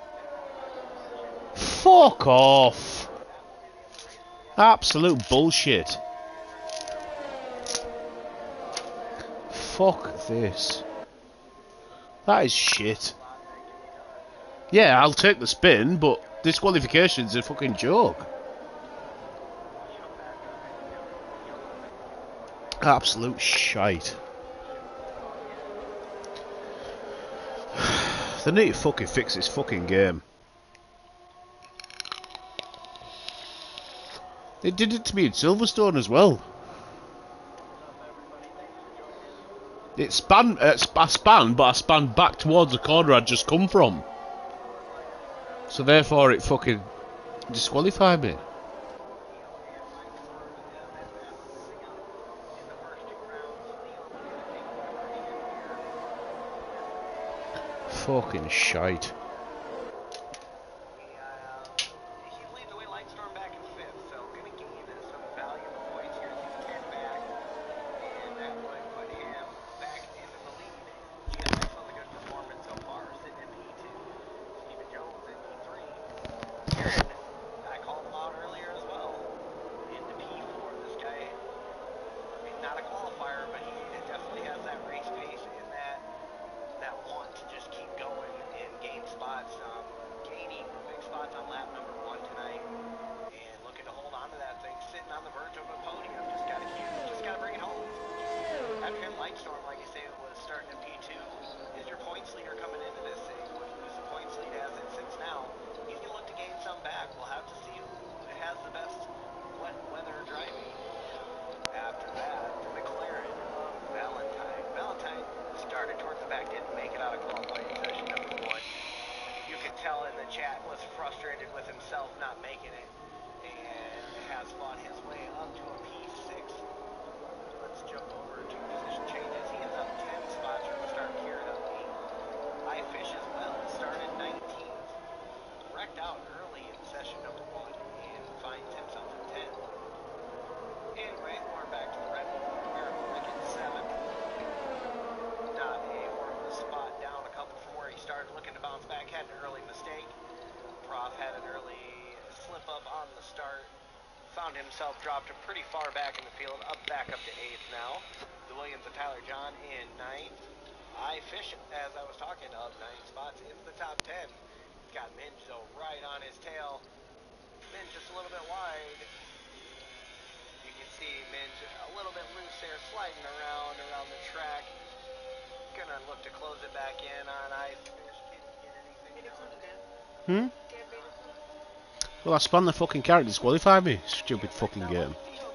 Fuck off. Absolute bullshit. Fuck this. That is shit. Yeah, I'll take the spin, but disqualification's a fucking joke. Absolute shite. They need to fucking fix this fucking game. They did it to me in Silverstone as well. It span, I span, but I span back towards the corner I'd just come from. So therefore it fucking disqualified me. Fucking shite. of not making it, and has fought his way up to a P6. Let's jump over to position changes. He is up 10 spots from the start. Kieran up 8. I Fish as well. Started 19th. Wrecked out early in session number 1 and finds himself in 10th. Anyway, we're back to the Red Bull. We're at 7th. Don A. warmed the spot down a couple from where he started, looking to bounce back. Had an early mistake. Prof had an early slip up on the start. Found himself dropped pretty far back in the field, back up to 8th now. The Williams and Tyler John in 9th. I Fish, as I was talking of, 9 spots into the top 10. Got Minge though right on his tail. Minge just a little bit wide. You can see Minge a little bit loose there, sliding around the track. Gonna look to close it back in on I Fish. Can't get anything done. Well, I spun the fucking carrot, disqualified me. Stupid fucking game.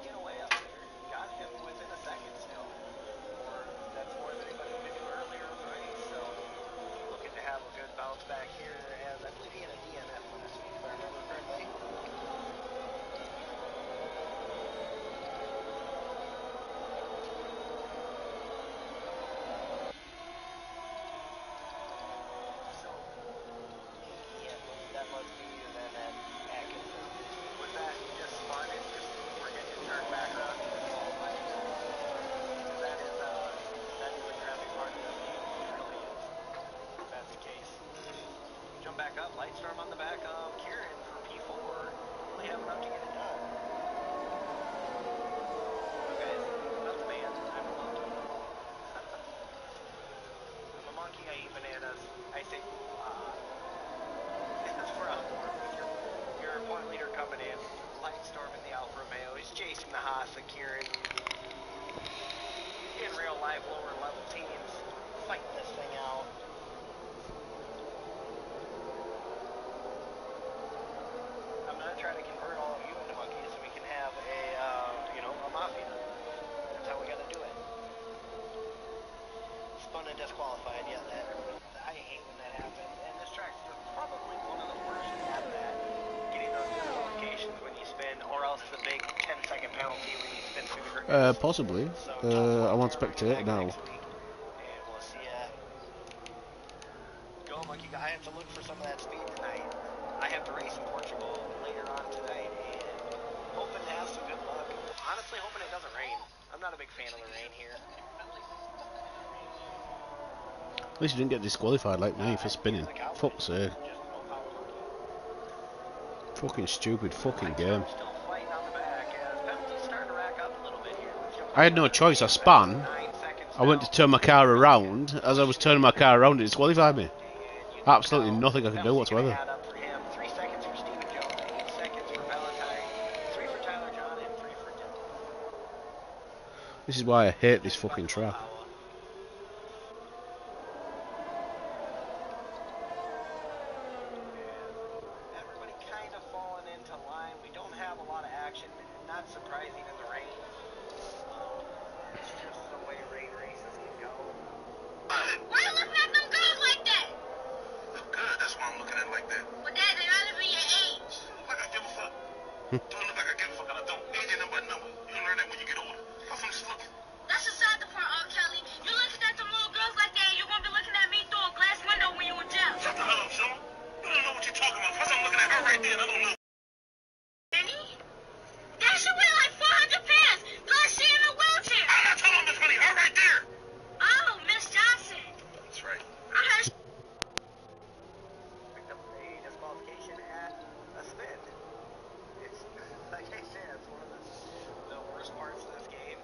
Back up, Lightstorm on the back of Kieran for P4. Really have enough to get it done. Okay, not the man. I'm a monkey. I'm a monkey, I eat bananas. I say That's for your point leader coming in. Lightstorm in the Alfa Romeo. He's chasing the Haas of Kieran. In real life, lower level teams fighting this thing out. Try to convert all of you into monkeys so we can have a mafia. That's how we gotta do it. Spun and disqualified, yeah, I hate when that happens. And this track's probably one of the worst at that. Getting those disqualifications when you spin, or else the big 10-second penalty when you spin through the grids. Possibly. So, I want spectator now. And we'll see ya. Go, monkey guy. I have to look for some of that speed tonight. I have to race in Portugal later on tonight, and hoping to have some good luck. Honestly, hoping it doesn't rain. I'm not a big fan of the rain here. At least you didn't get disqualified like me for spinning. Fuck's sake. Fucking stupid fucking game. I had no choice. I spun. I went to turn my car around. As I was turning my car around, it disqualified me. Absolutely nothing I could do whatsoever. This is why I hate this fucking track. Everybody kind of falling into line. We don't have a lot of action. Not surprising in the rain. It's just the way rain races can go. Why are you looking at them girls like that? Look good, that's why I'm looking at it like that. Well, Dad, they're not even your age. Like I give a fuck. Don't look like I give a fuck, and I don't. Age ain't number number. You learn that when you get older. How come just looking? That's aside the part, R. Kelly. You looking at them little girls like that, and you're gonna be looking at me through a glass window when you're in jail. Shut the hell up, Sean. You don't know what you're talking about. Plus, I'm looking at her right there, and I don't know. Penny? Dad, she weigh like 400 pounds. Plus, she in a wheelchair. I'm not talking about Miss Penny. Her right there. Oh, Miss Johnson. That's right. I heard. Picked up a disqualification at a spin. It's, like I said, it's one of the worst parts of this game.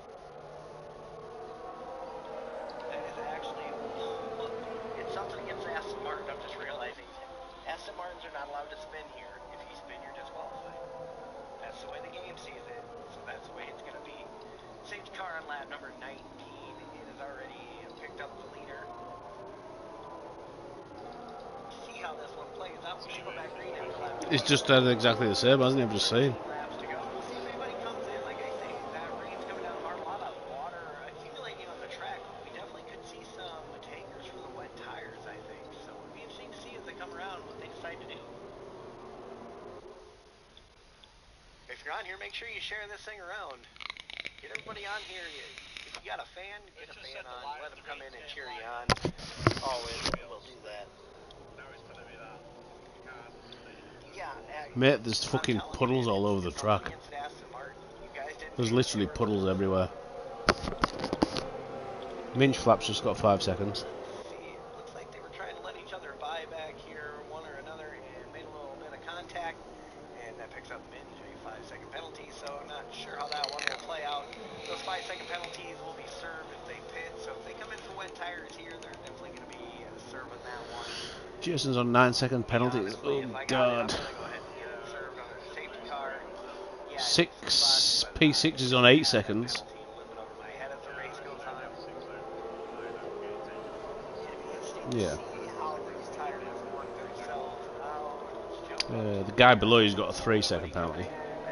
That is actually, it's something against Aston Martin, I'm just realizing. Aston Martins are not allowed to spin here. If you spin, you're disqualified. That's the way the game sees it, so that's the way it's going to be. Safety car on lap number 19. It has already picked up the leader. See how this one plays out. We should go back green after lap 20. It's just exactly the same, hasn't it? I'm just saying. Laps to go. We'll see if anybody comes in. Like I say, that rain's coming down hard. A lot of water accumulating on the track. We definitely could see some takers for the wet tires, I think. So it'll be interesting to see as they come around what they decide to do. on here, make sure you share this thing around. Get everybody on here. If you got a fan, get a fan on. Let them come in and cheer you on. Always will do that. Yeah, Mate, there's fucking puddles all over the track. There's literally puddles everywhere. Minge Flap's just got 5 seconds. Looks like they were trying to let each other by back here, one or another, and made a little bit of contact. And that picks up Minge, a 5-second penalty, so I'm not sure how that one will play out. Those 5-second penalties will be served if they pit, so if they come in for wet tires here, they're definitely going to be serving that one. Jason's on 9-second penalties. Oh god. 6 P6 is on 8 seconds. Yeah. The guy below you's got a 3-second penalty.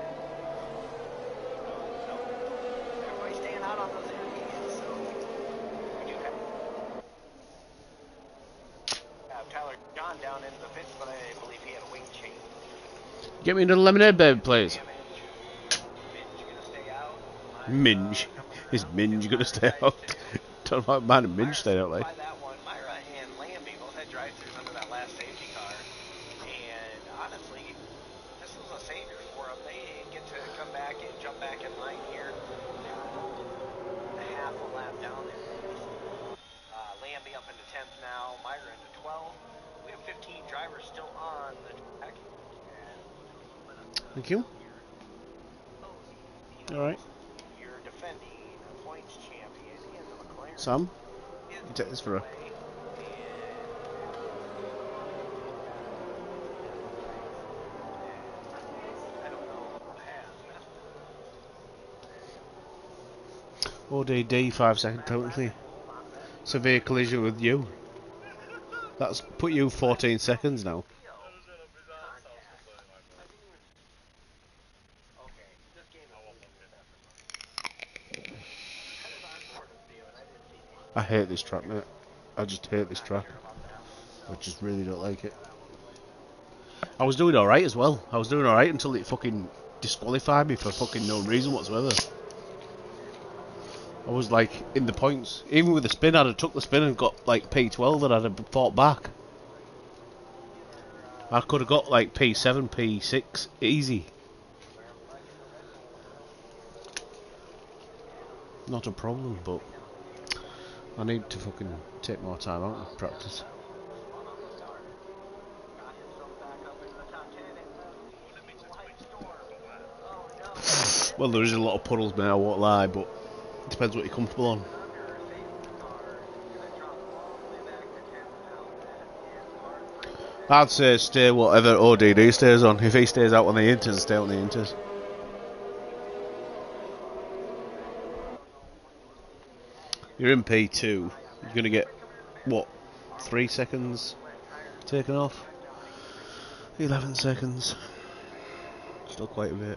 Get me another lemonade, babe, please. Minge. Is Minge gonna stay out? Don't mind a Minge staying out, like. Myra and Lambie both had drive-throughs under that last safety car, and honestly, this was a savior for them. They get to come back and jump back in line here. They were rolled a half a lap down there. Lambie up into 10th now, Myra into 12th. We have 15 drivers still on the track. Thank you. Alright. You're defending points champion in the McLaren. Sam, you take this for a... ODD 5-second penalty. Severe collision with you. That's put you 14 seconds now. I hate this track, mate. I just hate this track. I just really don't like it. I was doing alright as well. I was doing alright until it fucking disqualified me for fucking no reason whatsoever. I was like in the points. Even with the spin, I'd have took the spin and got like P12 and I'd have fought back. I could have got like P7, P6 easy. Not a problem, but I need to fucking take more time out and practice. Well, there is a lot of puddles, man, I won't lie, but it depends what you're comfortable on. I'd say stay whatever ODD stays on. If he stays out on the inters, stay on the inters. You're in P2. You're going to get, what, 3 seconds taken off? 11 seconds. Still quite a bit.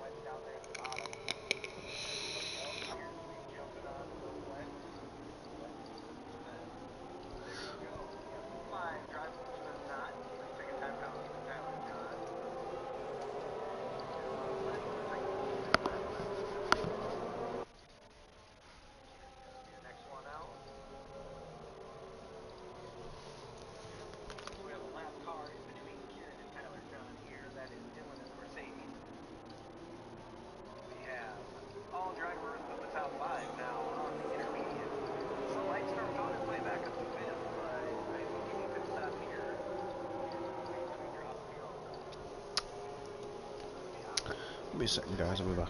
Give me a second, guys, I'll be back.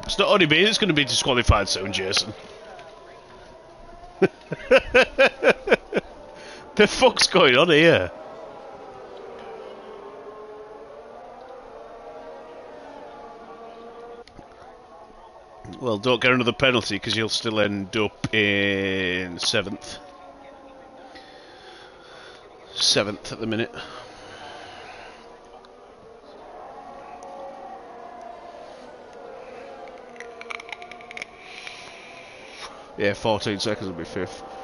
It's not only me that's going to be disqualified soon, Jason. The fuck's going on here? Well, don't get another penalty because you'll still end up in 7th. 7th at the minute. Yeah, 14 seconds will be 5th.